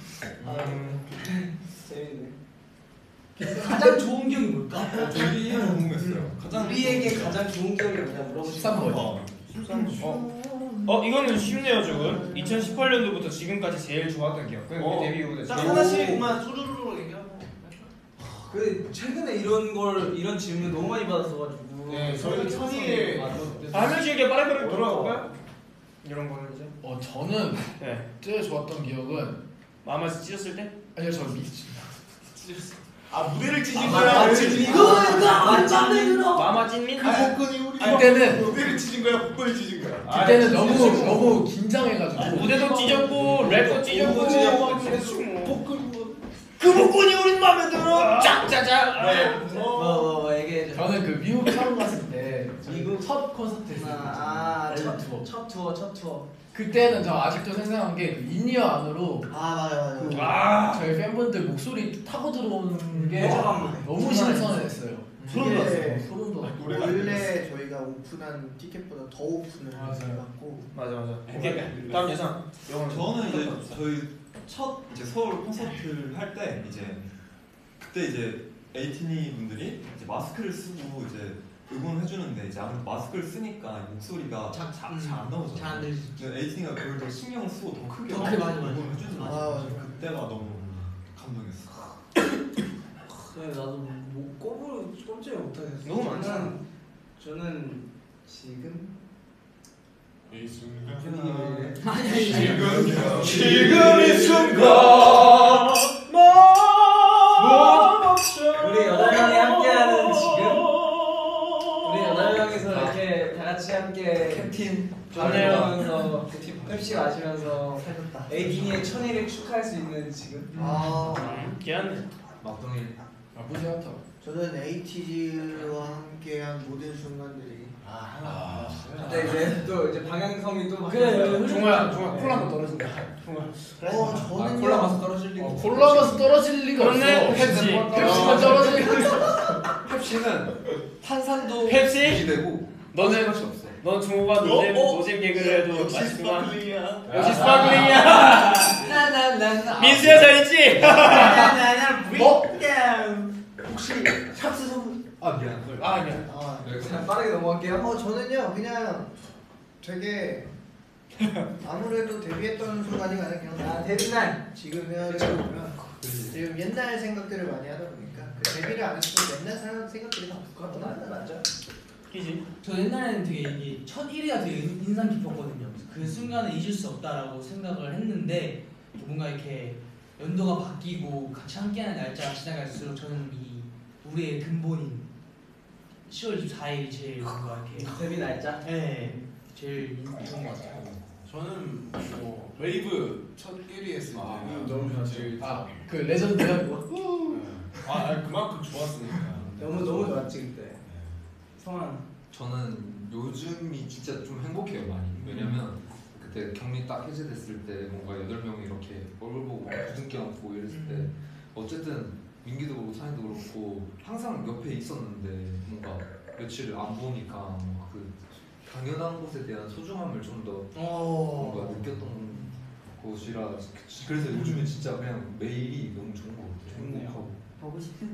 재밌네. 가장 좋은 기억이 뭘까? 되게 궁금했어요. 가장 우리에게 가장 좋은 기억이 뭐냐 물어보시면 13번. 이거는 쉽네요 조금. 2018년도부터 지금까지 제일 좋았던 기억. 그냥 우리 데뷔 이후부터 딱 제일- 하나씩만 쭈루루루 얘기하고. 그 최근에 이런 질문 너무 많이 받았어가지고. 네, 저희도 천일 한 명씩 이렇게 빠르게 돌아볼까요? 이런 거는 이제. 저는 네. 제일 좋았던 기억은 마마스 찢었을 때? 아니요 저 미치. 아 무대를 찢은 아, 거야? 아, 이거가 완전히 그럼. 마마 찐민? 복근이 우리 그때는 무대를 찢은 거야? 복근을 찢은 거야? 그때는 너무 긴장해가지고 무대도 찢었고 랩도 찢었고 찢었고, 복근 그 복근이 우리 마음에 들어. 짝짜짝. 네. 뭐 얘기해 줘. 저는 그 미국 처음 갔을 때 미국? 첫 콘서트 했을 때 첫 투어. 그때는 저 아직도 생생한 게그 인이어 안으로 맞아. 아. 저희 팬분들 목소리 타고 들어오는 게 음. 너무 신선했어요. 소름 돋았어요. 소름 돋았고 원래 저희가 오픈한 티켓보다 더 오픈을 맞아요. 해갖고 맞아. 오케이. 다음 예상. 저는 이제 저희 첫 이제 서울 콘서트를 할 때 이제 그때 이제 에이티니 분들이 이제 마스크를 쓰고 이제 응원해 주는데 이제 아무래도 마스크를 쓰니까 목소리가 잘 안 나오잖아요. 잘 안 들리지. 에이티니가 그걸 더 신경을 쓰고 더 크게 더 크게 맞아. 응원해 주는 맞아. 거죠. 그때가 너무 감동했어. 네, 나도 뭐 꼼짝이 못하겠어. 너무 많잖아. 저는 지금 이 순간 지금 이 순간 우리 8명이 함께하는 지금 우리 8명이서 이렇게 다 같이 함께 캡틴 좋네요. 펩시 마시면서 살렸다. 에이티니의 천일을 축하할 수 있는 지금. 걔한 막둥이 나쁘지 않다. 저는 ATG와 함께한 모든 순간들이 근데 이제 또 이제 방향성이 또 그래. 종아야 콜라 한번 떨어진다. 저는요. 콜라 마서 떨어질 리가 콜라 맛이 떨어질 리가 없어. 그렇네. 펩시. 펩시가 떨어질 리가 펩시는 탄산도 펩시? 유지되고 너는 맛이 없어. 넌 종호가 노잼 개그를 해도 역시 맛있구만. 스파클링이야. 역시 스파클링이야. 민수야 잘했지? 혹시 샵스 선물? 아 미안. 아 미안. 그냥 빠르게 넘어갈게요. 저는요 그냥 되게 아무래도 데뷔했던 순간이 가장 그냥 데뷔 날. 지금 생각을 해보면 지금 옛날 생각들을 많이 하다 보니까 그 데뷔를 안 했을 때 옛날 생각들이 다 없거든요. 맞죠? 끼지. 저 옛날에는 되게 이게 첫 1위가 되게 인상 깊었거든요. 그 순간을 잊을 수 없다라고 생각을 했는데 뭔가 이렇게 연도가 바뀌고 같이 함께하는 날짜가 지나갈수록 저는 이 우리의 근본인 10월 24일이 제일 뭔가 이렇게 데뷔 날짜. 네, 제일 좋은 것 같아요. 저는 뭐 웨이브 첫 1위 했을 때 너무 좋았죠. 제일 그 레전드야 이거. 그만큼 좋았으니까. 너무 좋았지 그때. 성환. 저는 요즘이 진짜 좀 행복해요 많이. 왜냐면 그때 격리 딱 해제됐을 때 뭔가 8명이 이렇게 얼굴 보고 부둥켜 안고 이랬을 때 어쨌든 민기도 그렇고 찬이도 그렇고 항상 옆에 있었는데 뭔가 며칠을 안 보니까 뭔가 그 당연한 곳에 대한 소중함을 좀 더 뭔가 느꼈던 곳이라 그래서 요즘은 진짜 그냥 매일이 너무 좋은 것 같아요. 행복하고. 보고 싶으면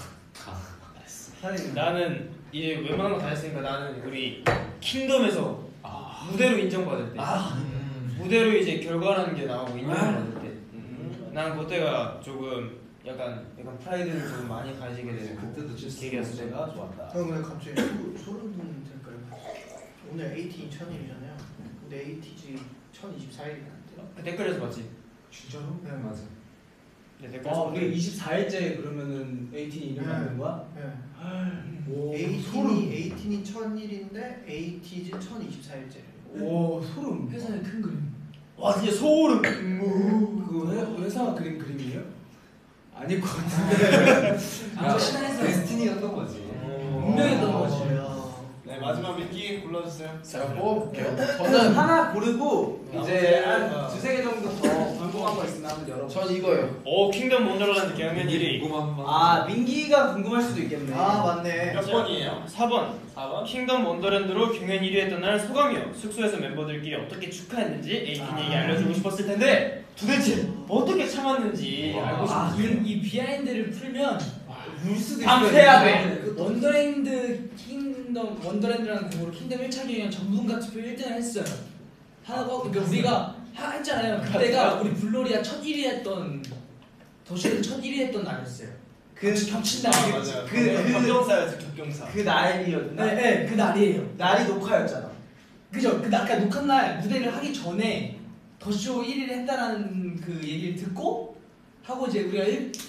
나는 이제 웬만한 거 다 했으니까 나는 우리 킹덤에서 무대로 인정받을 때 무대로 이제 결과라는 게 나오고 인정받을 때 난 그때가 조금 약간 프라이드를 좀 많이 가지게 되는 그때도 진짜 계기였어. 때가 좋았다. 근데 갑자기 소름 돋을까요? 오늘 AT 1000일이잖아요. 근데 ATG 1024일이라는데. 댓글에서 봤지? 진짜로? 네 맞아. 네, 댓글에서 우리 24일째 그러면은 에이틴 이름 만든 거야? 네. 오, AT니 1000일인데 ATG 1024일째래요. 오 소름. 회사의 큰 그림. 와 진짜 소름. 그 회사 그림이에요? 아닐 것 같은데. 신화에서 데스티니였던 거지. 운명이었던 거지. 네 마지막 민기 골라주세요. 제가 뽑아볼게요. 저는 하나 고르고 이제 아, 한 두세 개 정도 더 궁금한 거 있으면 한번 열어볼게요. 전 이거예요. 오 킹덤 원더랜드 경연 1위. 궁금한 만 아 민기가 궁금할 수도 있겠네. 맞네. 몇 번이에요? 4번 4번? 킹덤 원더랜드로 경연 1위 했던 날 소감이요. 숙소에서 member들끼리 어떻게 축하했는지 에이틴에게 알려주고 싶었을 텐데 도대체 어떻게 참았는지 알고 싶어요. 이 비하인드를 풀면 울 수도 밤새야 돼. 그 원더랜드 킹 킹덤 원더랜드라는 곡으로 킹덤 1차 경연 전문가 투표 1등을 했어요. 하고 그러니까 우리가 했잖아요. 그때가 우리 블로리아 첫 1위 했던 더쇼에서 첫 1위 했던 날이었어요. 겹친 날이 맞아요. 겹경사였어 겹경사. 그 날이었나? 네, 그 날이에요. 날이 녹화였잖아. 그죠? 그 그러니까 녹화 날 무대를 하기 전에 더쇼 1위를 했다라는 그 얘기를 듣고 하고 이제 우리가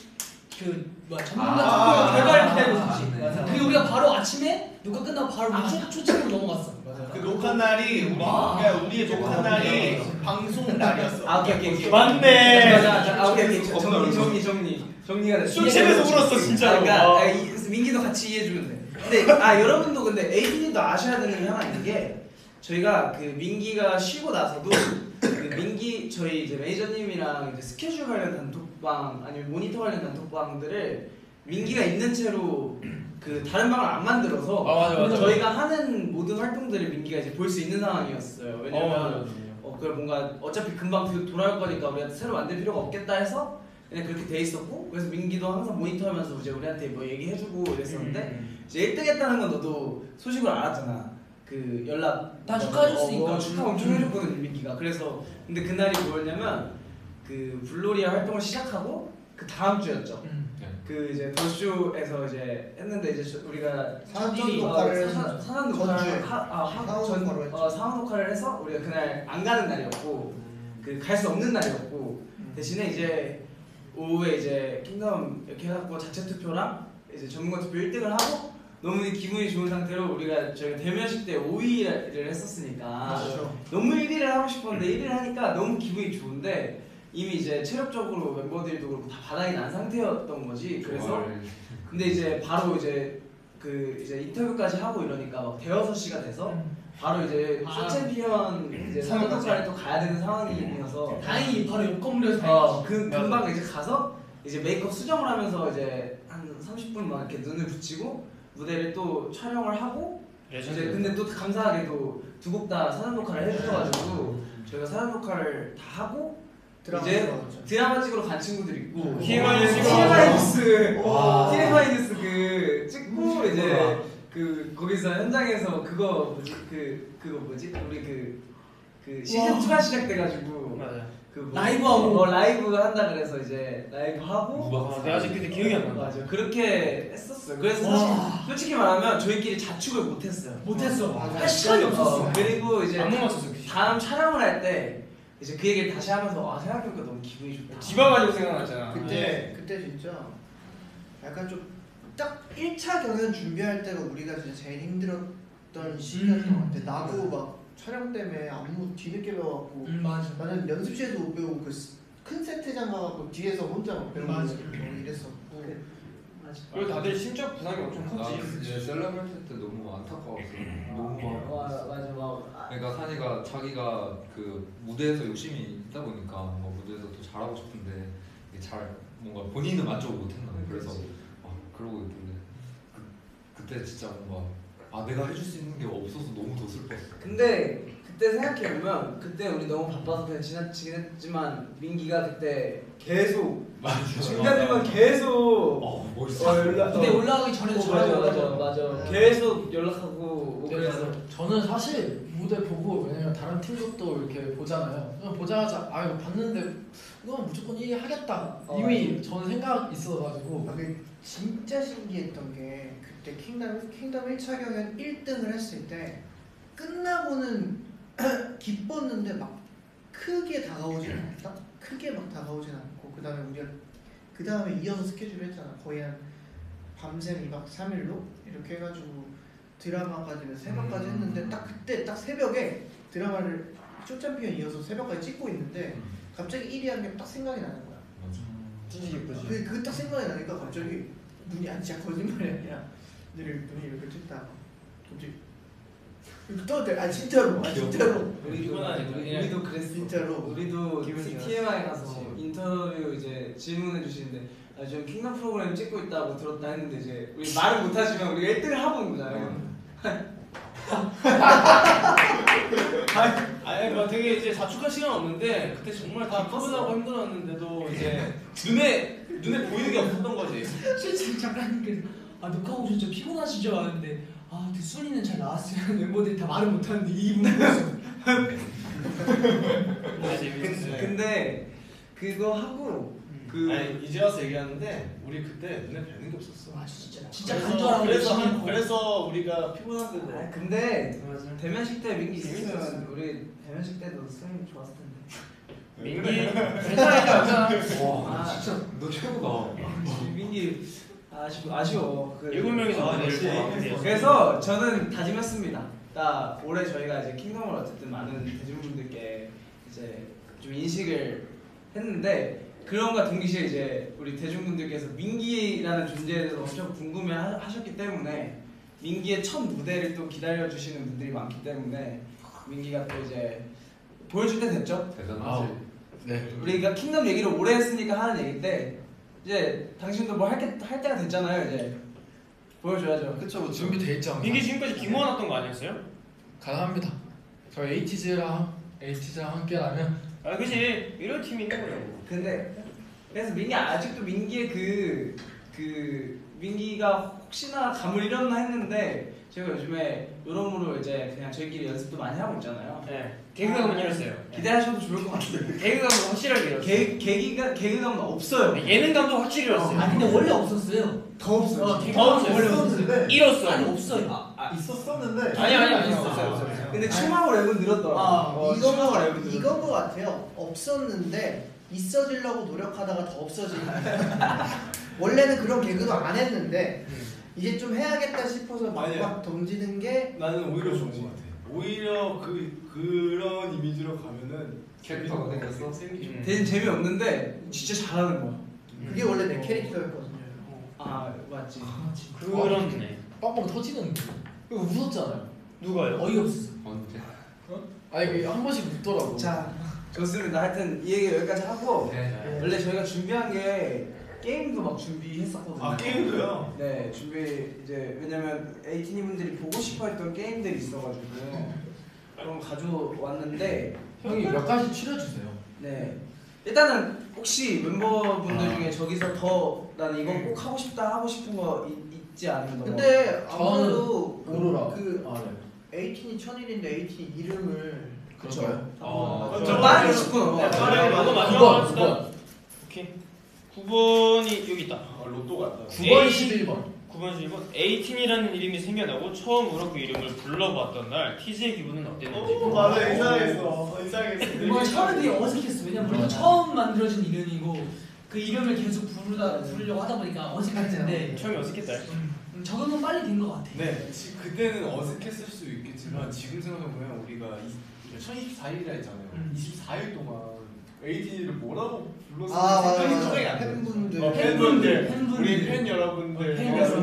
전문가 투표 결과를 기다리고 있었지. 그리고 우리가 바로 아침에 녹화 끝나고 바로 초청으로 넘어갔어. 그 녹화 날이 그러니까 우리의 녹화 날이 방송 날이었어. 아 오케이. 맞네. 오케이. 정리가 됐어. 술집에서 울었어 진짜로. 그러니까 민기도 같이 이해해주면 돼. 근데 여러분도 근데 에이틴님도 아셔야 되는 게 하나 있는 게 저희가 그 민기가 쉬고 나서도 그 민기 저희 이제 매니저님이랑 이제 스케줄 관련 단톡방 아니면 모니터 관련 단톡방들을 민기가 있는 채로 그 다른 방을 안 만들어서 맞아. 저희가 하는 모든 활동들을 민기가 이제 볼 수 있는 상황이었어요. 왜냐면 그걸 뭔가 어차피 금방 돌아올 거니까 우리가 새로 만들 필요가 없겠다 해서 그냥 그렇게 돼 있었고 그래서 민기도 항상 모니터하면서 이제 우리한테 뭐 얘기해주고 이랬었는데 이제 1등 했다는 건 너도 소식을 알았잖아. 그 연락 다 축하해줬으니까. 축하 엄청 해줬거든 민기가. 그래서 근데 그날이 뭐였냐면 그 블로리아 활동을 시작하고 그 다음 주였죠. 그 이제 더쇼에서 이제 했는데 이제 우리가 사전 녹화를 사전 녹화를 사원 녹화를 해서 우리가 그날 안 가는 날이었고 그 갈 수 없는 날이었고 대신에 이제 오후에 이제 킹덤 이렇게 해갖고 자체 투표랑 이제 전문가 투표 1등을 하고 너무 기분이 좋은 상태로 우리가 저희가 대면식 때 5위를 했었으니까 맞죠. 너무 1위를 하고 싶었는데 1위를 하니까 너무 기분이 좋은데 이미 이제 체력적으로 멤버들도 그렇고 다 바닥이 난 상태였던 거지. 그래서 근데 이제 바로 이제 그 이제 인터뷰까지 하고 이러니까 막 대여섯 시가 돼서 바로 이제 쇼 챔피언 이제 상영까지 또 가야 되는 상황이어서 다행히 바로 옆 건물에서 금방 이제 가서 이제 메이크업 수정을 하면서 이제 한 30분 막 이렇게 눈을 붙이고 무대를 또 촬영을 하고 이제 근데 또 감사하게도 두 곡 다 사전 녹화를 해주셔가지고 저희가 사전 녹화를 다 하고 이제 드라마 찍으러 간 친구들 있고 TMI 뉴스 그 찍고 이제 그 거기서 현장에서 그거 뭐지 우리 그 시즌 2가 시작돼가지고 라이브하고 라이브 한다 그래서 이제 라이브 하고 내가 아직 그때 기억이 안 나. 맞아 그렇게 했었어요. 그래서 사실 솔직히 말하면 저희끼리 자축을 못했어요. 할 시간이 없었어. 그리고 이제 안무 맞췄어. 다음 촬영을 할 때 이제 그 얘기를 다시 하면서 생각해보니까 너무 기분이 좋다. 디바 가지고 생각났잖아. 그때 진짜 약간 좀 딱 1차 경연 준비할 때가 우리가 진짜 제일 힘들었던 시기였던 것 같아. 나도 막 촬영 때문에 안무 뒤늦게 배워갖고 맞아. 나는 연습실에도 못 배우고 큰 세트장 가갖고 뒤에서 혼자 막 배우고 맞아. 이랬었고 그리고 다들 심적 부상이 엄청 나 컸지. 이제 셀럽할때 때 너무 안타까웠어. 너무 맞아. 그러니까 산이가 자기가 그 무대에서 욕심이 있다 보니까 뭔가 무대에서 더 잘하고 싶은데 이게 잘 뭔가 본인은 만족을 못했나 봐. 그래서 그러고 있길래 그때 진짜 뭔가 내가 해줄 수 있는 게 없어서 너무 더 슬펐어. 근데 그때 생각해보면 그때 우리 너무 바빠서 그냥 지나치긴 했지만 민기가 그때 계속 중간중간 계속 멋있어. 무대 올라가기 전에도 전화가 맞아 계속 연락하고 그래서 저는 사실 무대 보고 왜냐면 다른 팀들도 이렇게 보잖아요. 그냥 보자마자 이거 봤는데 이건 무조건 1위 하겠다. 이미 저는 생각이 있어가지고. 그게 진짜 신기했던 게 그때 킹덤 1차 경연 1등을 했을 때 끝나고는 기뻤는데 막 크게 다가오진 않았다. 크게 막 다가오진 않고 그다음에 우리가 그다음에 이어서 스케줄을 했잖아. 거의 한 밤샘 2박 3일로 이렇게 해가지고 드라마까지는 새벽까지 했는데 딱 그때 딱 새벽에 드라마를 쇼챔피언 이어서 새벽까지 찍고 있는데 갑자기 1위 한 게 딱 생각이 나는 거야. 진짜 예쁘지. 그게 딱 생각이 나니까 갑자기 눈이 진짜 거짓말이 아니라 눈이 이렇게 뜬다. 갑자기 진짜로 우리도 그랬어. 진짜로 우리도 TMI 가서 인터뷰 이제 질문해 주시는데 좀 킹덤 프로그램 찍고 있다고 들었다 했는데 이제 우리 말은 못하지만 우리가 1등을 하고 있는 거잖아요. 아니 뭐 되게 이제 자축할 시간 없는데 그때 정말 다 피곤하고 힘들었는데도 이제 눈에 보이는 게 없었던 거지. 실제 잠깐 녹화 오셨죠? 피곤하시죠? 하는데 아 순위는 잘 나왔으면 멤버들이 다 말을 못하는데 이 부분 보였어. 근데 그거 하고 아니 이제 와서 얘기하는데 우리 그때 눈에 뵈는 게 없었어. 아 진짜 그래서- 간절하고 그래서 우리가 피곤한데도. 아 근데 대면식 때 민기 있으면 우리 대면식 때도 수영이 좋았을 텐데. 민기 괜찮아. 와 진짜 너 최고다. 민기 아쉬워. 그 7명이서 역시. 그래서 저는 다짐했습니다. 딱 올해 저희가 이제 킹덤을 어쨌든 많은 대중분들께 이제 좀 인식을 했는데 그런가 동시에 이제 우리 대중분들께서 민기라는 존재에 대해서 엄청 궁금해하셨기 때문에 민기의 첫 무대를 또 기다려주시는 분들이 많기 때문에 민기가 또 이제 보여줄 때 됐죠? 대단하지. 네. 우리가 킹덤 얘기를 오래 했으니까 하는 얘기인데 이제 당신도 뭐 할 때가 됐잖아요. 이제 보여줘야죠. 그쵸 준비돼 있죠. 항상. 민기 지금까지 기모아놨던 거 아니었어요? 가능합니다. 저 에이티즈랑 함께라면 아 그지 이런 팀이 있는 거라고. 근데 그래서 민기 아직도 민기의 민기가 혹시나 감을 잃었나 했는데 제가 요즘에 여러모로 이제 그냥 저희끼리 연습도 많이 하고 있잖아요. 네. 개그감은 잃었어요. 기대하셔도 좋을 것 같아요. 개그감은 확실하게 잃었어요. 개그감은 없어요. 예능감도 확실히 잃었어요. 아 근데 원래 없었어요. 더 없어요. 더 없어요. 원래 없었어요. 잃었어. 아니 없어요. 있었었는데. 아니 없어요. 근데 춤하고 랩은 늘었더라고요. 이건 춤하고 랩은 거 이건 거 같아요. 없었는데 있어지려고 노력하다가 더 없어지는 원래는 그런 개그도 안 했는데 이제 좀 해야겠다 싶어서 막 던지는 게 나는 오히려 좋은 것 같아. 오히려 그런 이미지로 가면은 캐릭터가 생겼어? 대신 재미없는데 진짜 잘하는 거야. 그게 원래 내 캐릭터였거든요. 아 맞지. 그렇네. 빵빵 터지는 거. 이거 웃었잖아요. 누가요? 어이없었어. 언제? 아니 이게 한 번씩 웃더라고. 자 좋습니다. 하여튼 이 얘기 여기까지 하고 네. 원래 저희가 준비한 게 게임도 막 준비했었거든요. 아 게임도요? 네 준비 이제 왜냐면 에이티니 분들이 보고 싶어했던 게임들이 있어가지고 그럼 가져왔는데 형이 몇 가지 추려주세요. 네 일단은 혹시 멤버분들 중에 저기서 더 난 이건 꼭 하고 싶다 하고 싶은 거 있지 않은 거? 근데 아무래도 오로라. 그 아 네. 에이틴이 1001인데 에이틴 이름을 그런가요? 좀 빠르게 짚고 넘어가. 빠르게 맞아. 그거 구번, 마지막으로 합시다. 구번. 오케이. 9번이 여기 있다. 로또 같다. 9번 11번. 9번 11번. 에이틴이라는 이름이 생겨나고 처음으로 그 이름을 불러봤던 날 티즈의 기분은 어땠는지. 맞아 이상했어. 이상했어. 이거 처음에 되게 어색했어. 왜냐면 우리가 처음 만들어진 이름이고 그 이름을 계속 부르려고 하다 보니까 어색했는데 처음에 어색했다. 적응은 빨리 된 것 같아. 네, 그때는 어색했을 수 있겠지만 지금 생각해보면 우리가 2024일이라 했잖아요. 24일 동안 에이티니를 뭐라고 불렀을지 생각이 안 나요. 팬분들 팬분들, 우리 팬 여러분들,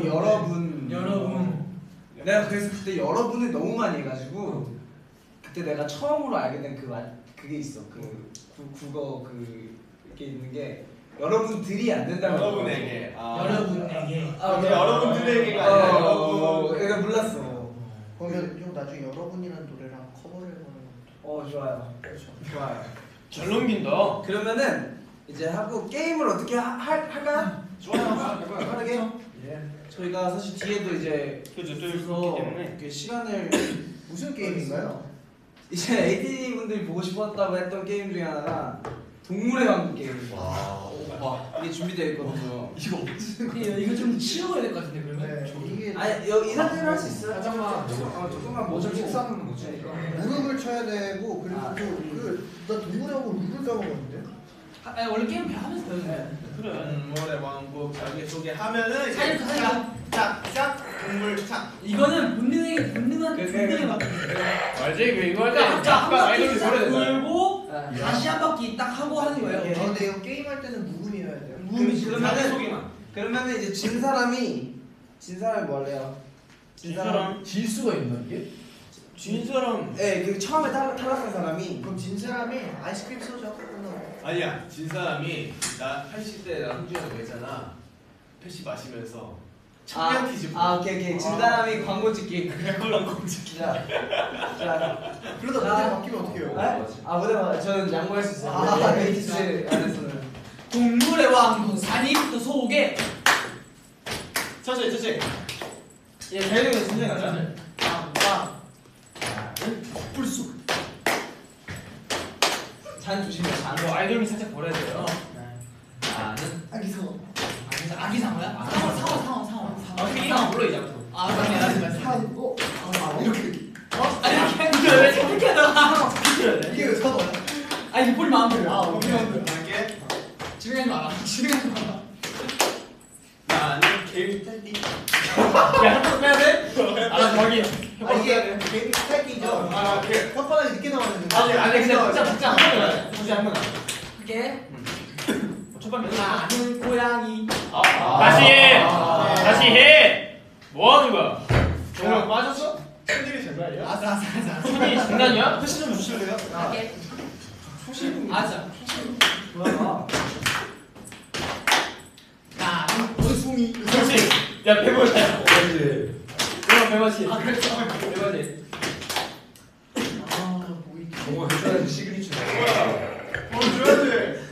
여러분. 내가 그래서 그때 여러분을 너무 많이 해가지고 그때 내가 처음으로 알게 된 그게 있어. 국어 그게 있는 게 여러분들이 안 된다고. 여러분에게. 여러분에게. 여러분들에게가 아니라 여러분. 내가 몰랐어. 그러면 형 나중에 여러분이라는 노래랑 커버를 해보는 것도 좋아요. 좋아요. 잘 넘긴다. 그러면은 이제 하고 게임을 어떻게 할까요? 좋아요. 빠르게. 예. 저희가 사실 뒤에도 이제 그죠. 또 그래서 있기 때문에. 이렇게 시간을 무슨 게임인가요? 이제 AD 분들이 보고 싶었다고 했던 게임 중에 하나가 동물의 왕국 게임. 이게 준비되어 있거든요. 이거 좀 치워야 될 것 같은데 그러면. 이게 아니 이 상태로 할 수 있어요. 잠깐만. 조금만 뭐좀 보고. 식사하는 거 뭐지? 무릎을 쳐야 되고 그리고 아. 나 동물하고 룰을 까먹었는데? 아니 원래 게임 하면서 배우는 거야. 그래. 동물의 왕국 자기 소개하면은 살짝. 짝짝 동물 짝. 이거는 본능한 본능에 맞는 알지? 이거 할 때 그러니까 각자 한 약간 바퀴 아이돌이 딱 노래 듣나요? 돌고 다시 한 바퀴 딱 하고 하는 거예요. 근데 이거 게임할 때는 무음이어야 돼요. 그러면은 이제 진 사람이 뭐 할래요? 진 사람. 질 수가 있나 이게? 진 사람. 네, 그 처음에 탈락한 사람이 그럼 진 사람이 아이스크림 소주하고 끝나고 아니야 진 사람이 나 80대 나 흥주에서 왜잖아. 패시 마시면서 청량 퀴즈. 오케이. 진 사람이 광고 찍기. 그걸로 공지. 자, 그러다 무대 바뀌면 어떡해요? 무대 저는 양보할 수 있어요. 아, 메이티스 안에서는. 동물의 왕국 산이부터 소개. 천천히. 예, 자유롭게 천천히 가자. 불쑥. 잔 조심해. 잔. 이거 아이돌미 살짝 버려야 돼요. 나는 아기상어. 아기 상어야? 상어. 이거 불러 이제부터. 아 맞네. 상어. 이렇게. 왜 저렇게 하다가 들어야 돼? 이게 왜 상어야? 아니 볼 마음대로. 오케이. 할게. 진행하지 마라. 진행하지 마라. 나는 개미 텔리. 야, 한번 빼야 돼? 아, 저기. 아 이게 베이비 스타일이죠. 아, 오케이. 혓바닥이 늦게 나왔는데. 아니, 그냥 박자 한 번에 가자. 박자 한 번에. 할게. 첫 번째. 나는 고양이. 다시 해. 다시 해. 뭐 하는 거야? 정말 빠졌어? 팬들이 장난이야? 아싸. 손이 장난이야? 패시 좀 주실래요? 할게. 아싸. 뭐야? 나는 원숭이. 그렇지. 야, 배보자. 이거 배보지. 아 그랬어. 배보지. 뭐 해줘야지 시그니처. 줘야 돼.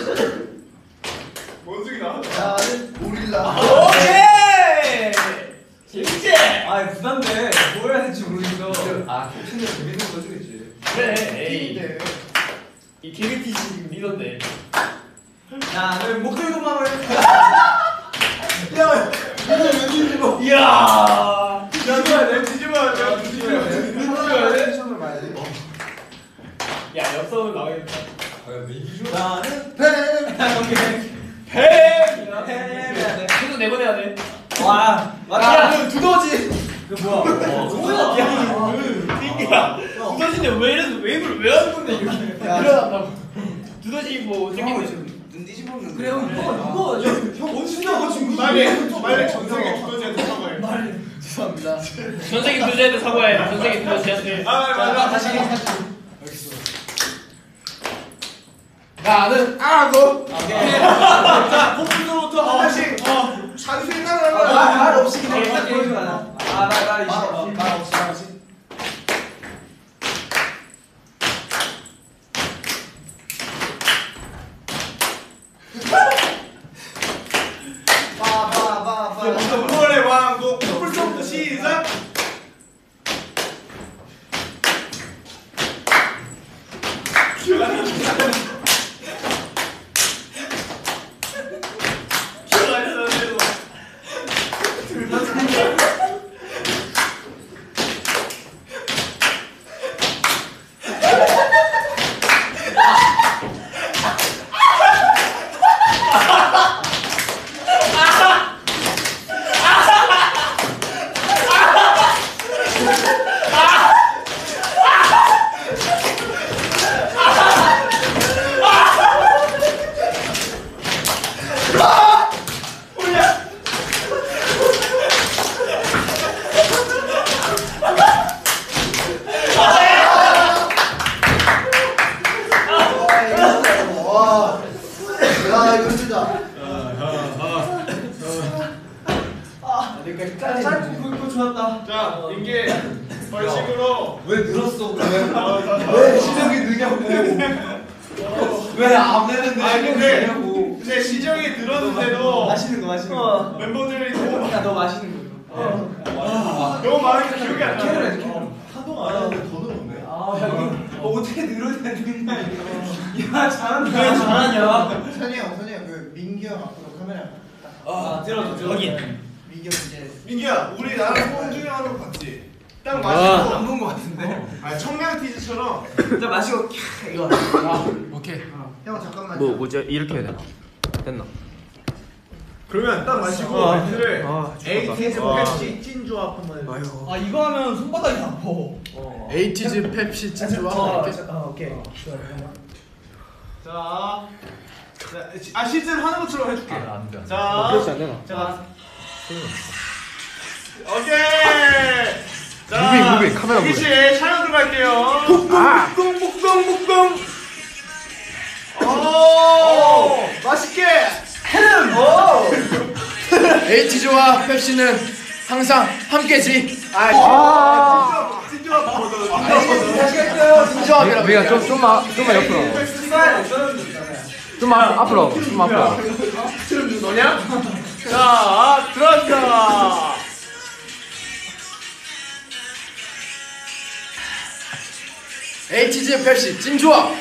원숭이 나왔다. 나는 고릴라. 오케이. 재밌지? 아 부담돼. 뭐 해야 될지 모르겠어. 아 캡틴은 재밌는 거 해주겠지. 그래. 에이. 네. 이 개그티 지금 리더인데. 나는 목소리 도망을. 야, 이거 왠지 이야. 뒤집어야 돼. 뒤집어야 돼. 뒤집어야 돼. 뒤집어야 돼? 텐션을 봐야 돼. 야, 옆선은 나가겠다. 나는 해야 돼. 계속 내보내야 돼. 와 야, 맞다. 두더지. 그 뭐야? 야, 핑크야. 두더지인데 왜 이래서 웨이브를 왜 하는 건데 이렇게? 일어난다고. 두더지 뭐 생기고 있어. 눈 뒤집어보면 그래 형 이거 형 원숭이야 지금 말해 전생에 두더지한테 사과해. 죄송합니다. 전생에 두더지한테 사과해. 전생에 두더지한테. 맞아. 다시 해. 나는 자, 복부부터 하나씩 자기 생각을 하면 말 없이 그냥 딱 보여주나. 아나 이거. 말 없이. 먼저 9월의 왕국 풀성부터 시작. 야, 이거 진짜. 짧고 굵고 좋았다. 자, 이게 벌칙으로 왜 늘었어? 왜 시작이 느냐고. 왜안 내는데? 아니, 근데 되냐고. 제 시정이 늘었는데도 맛있는 거 맛있는 거. 멤버들이 너무 야너 맛있는 거. 너무 많으니까 기억이 안 캐롤 나. 해줘 캐롤. 한동안 안 했는데 더 늘었네. 어떻게 늘어야 되냐 이거. 야 잘한다. 왜 잘하냐? 선이 형, 그 민기 형 앞으로 카메라. 들어줘. 여기. 민기 형 이제. 민기야, 우리 나랑 홍중이 하는 거 봤지? 딱 안 마시고 본 거 같은데. 청량티즈처럼 자 마시고 캬 이거. 오케이. 형 잠깐만. 뭐지? 이렇게 해야 되나? 됐나? 그러면 딱 마시고 멘트를 에이티즈 펩시 찐 조합 한번 해줘. 아 이거 하면 손바닥이 아파. 에이티즈 펩시 치즈와 이렇게. 오케이. 자, 시즌 하는 것처럼 해줄게. 안 돼. 자, 그렇지 안 되나? 자, 오케이. 자, 무빙, 카메라 씨 촬영 들어갈게요. 북동. 오, 맛있게. 에이티즈와 펩시는 항상 함께지. 진짜 진조합이라고. 우리가 좀만 옆으로. 좀만 앞으로. 너냐? 자, 들어간다. HG의 80 찐조합.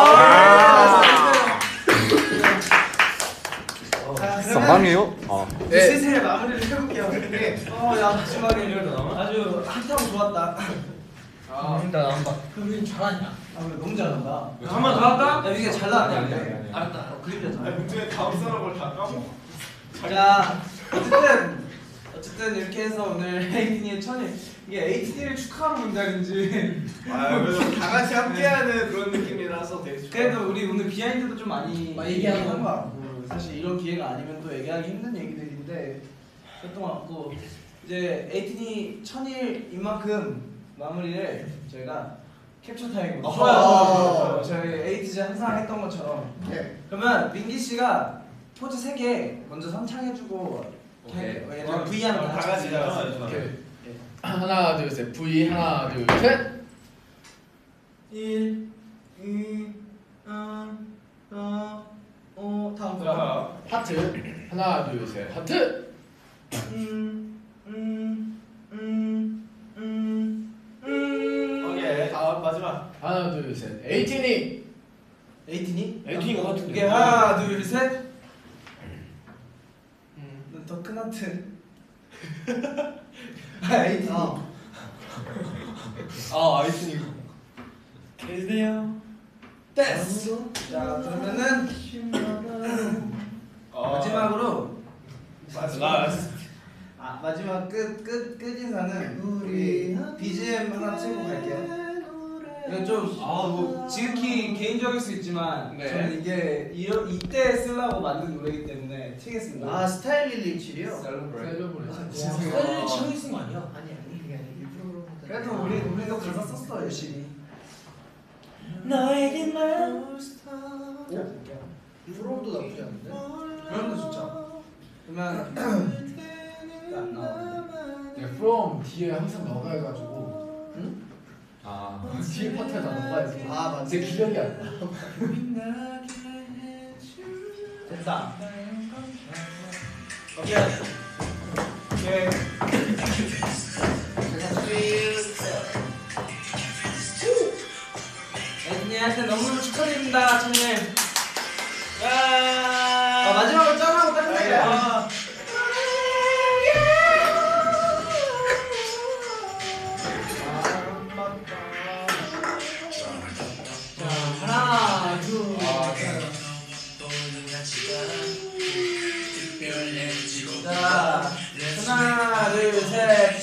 사랑해요. 네. 슬슬 마무리를 해볼게요. 야 마지막에 이걸 더 남아? 아주 한타고 좋았다. 나 안 봐. 그럼 잘하냐? 근데 너무 잘한다. 한 번 더 할까? 야 이게 잘 나왔네. 아니, 아니, 아니. 알았다. 그림자 잘. 문제 다음 사람 걸다 까먹어. 자 어쨌든 이렇게 해서 오늘 에이티니의 천일 이게 에이티니를 축하하는 문장인지 그래도 다 같이 함께하는 그런 느낌이라서 되게 좋아요. 그래도 우리 오늘 비하인드도 좀 많이 얘기하고 한거 같고 사실 이런 기회가 아니면 또 얘기하기 힘든 얘기들인데 그랬던 것 같고 이제 에이티니 천일인 만큼 마무리를 저희가 캡처 타임으로 좋아요. 저희 에이티즈 항상 했던 것처럼 그러면 민기 씨가 포즈 3개 먼저 선창해주고 V 하는 거 다 같이 오케이. 하나 둘 셋. V 하나 둘 셋. 1, 2, 5 다음 거 하트. 하나 둘 셋. 하트. 오케이 다음 마지막. 하나 둘 셋. 에이티니. 에이티니? 에이티니가 같은데. 이게 하나 둘 셋. 더 큰 하트. 에이티니. 아이스니. 계세요. 됐어. 자 그러면은 마지막으로 마지막 끝 인사는 우리 BGM 하나 틀고 갈게요. 이건 좀 지극히 개인적일 수 있지만 네. 저는 이게 이때 쓰려고 만든 노래이기 때문에 튀겠습니다. 스타일 릴리 7이요? 셀러브레이션. 사진을 치고 있는 거 아니야? 아니 그게 아니라 일부러 그래도 우리도 가사 썼어 열심히. 너에게만. 프롬도 나쁘지 않은데? 그럼도 좋죠. 그러면 네, from 뒤에 항상 너가 해가지고 뒤에 파트에 다 너가 해서 맞네. 제 기억이 안 나. 됐다. 오케이. 에이티니한테 너무너무 축하드립니다, 천일. 마지막으로 짠하고 딱 끝낼게요. 하나 둘 자, 하나, 둘, 셋.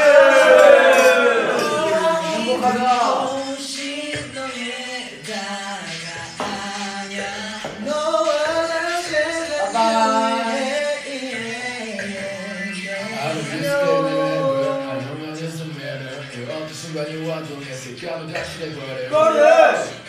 행복하자. 순간이 와중에 새끼하면 다시 돼버려. 꺼내!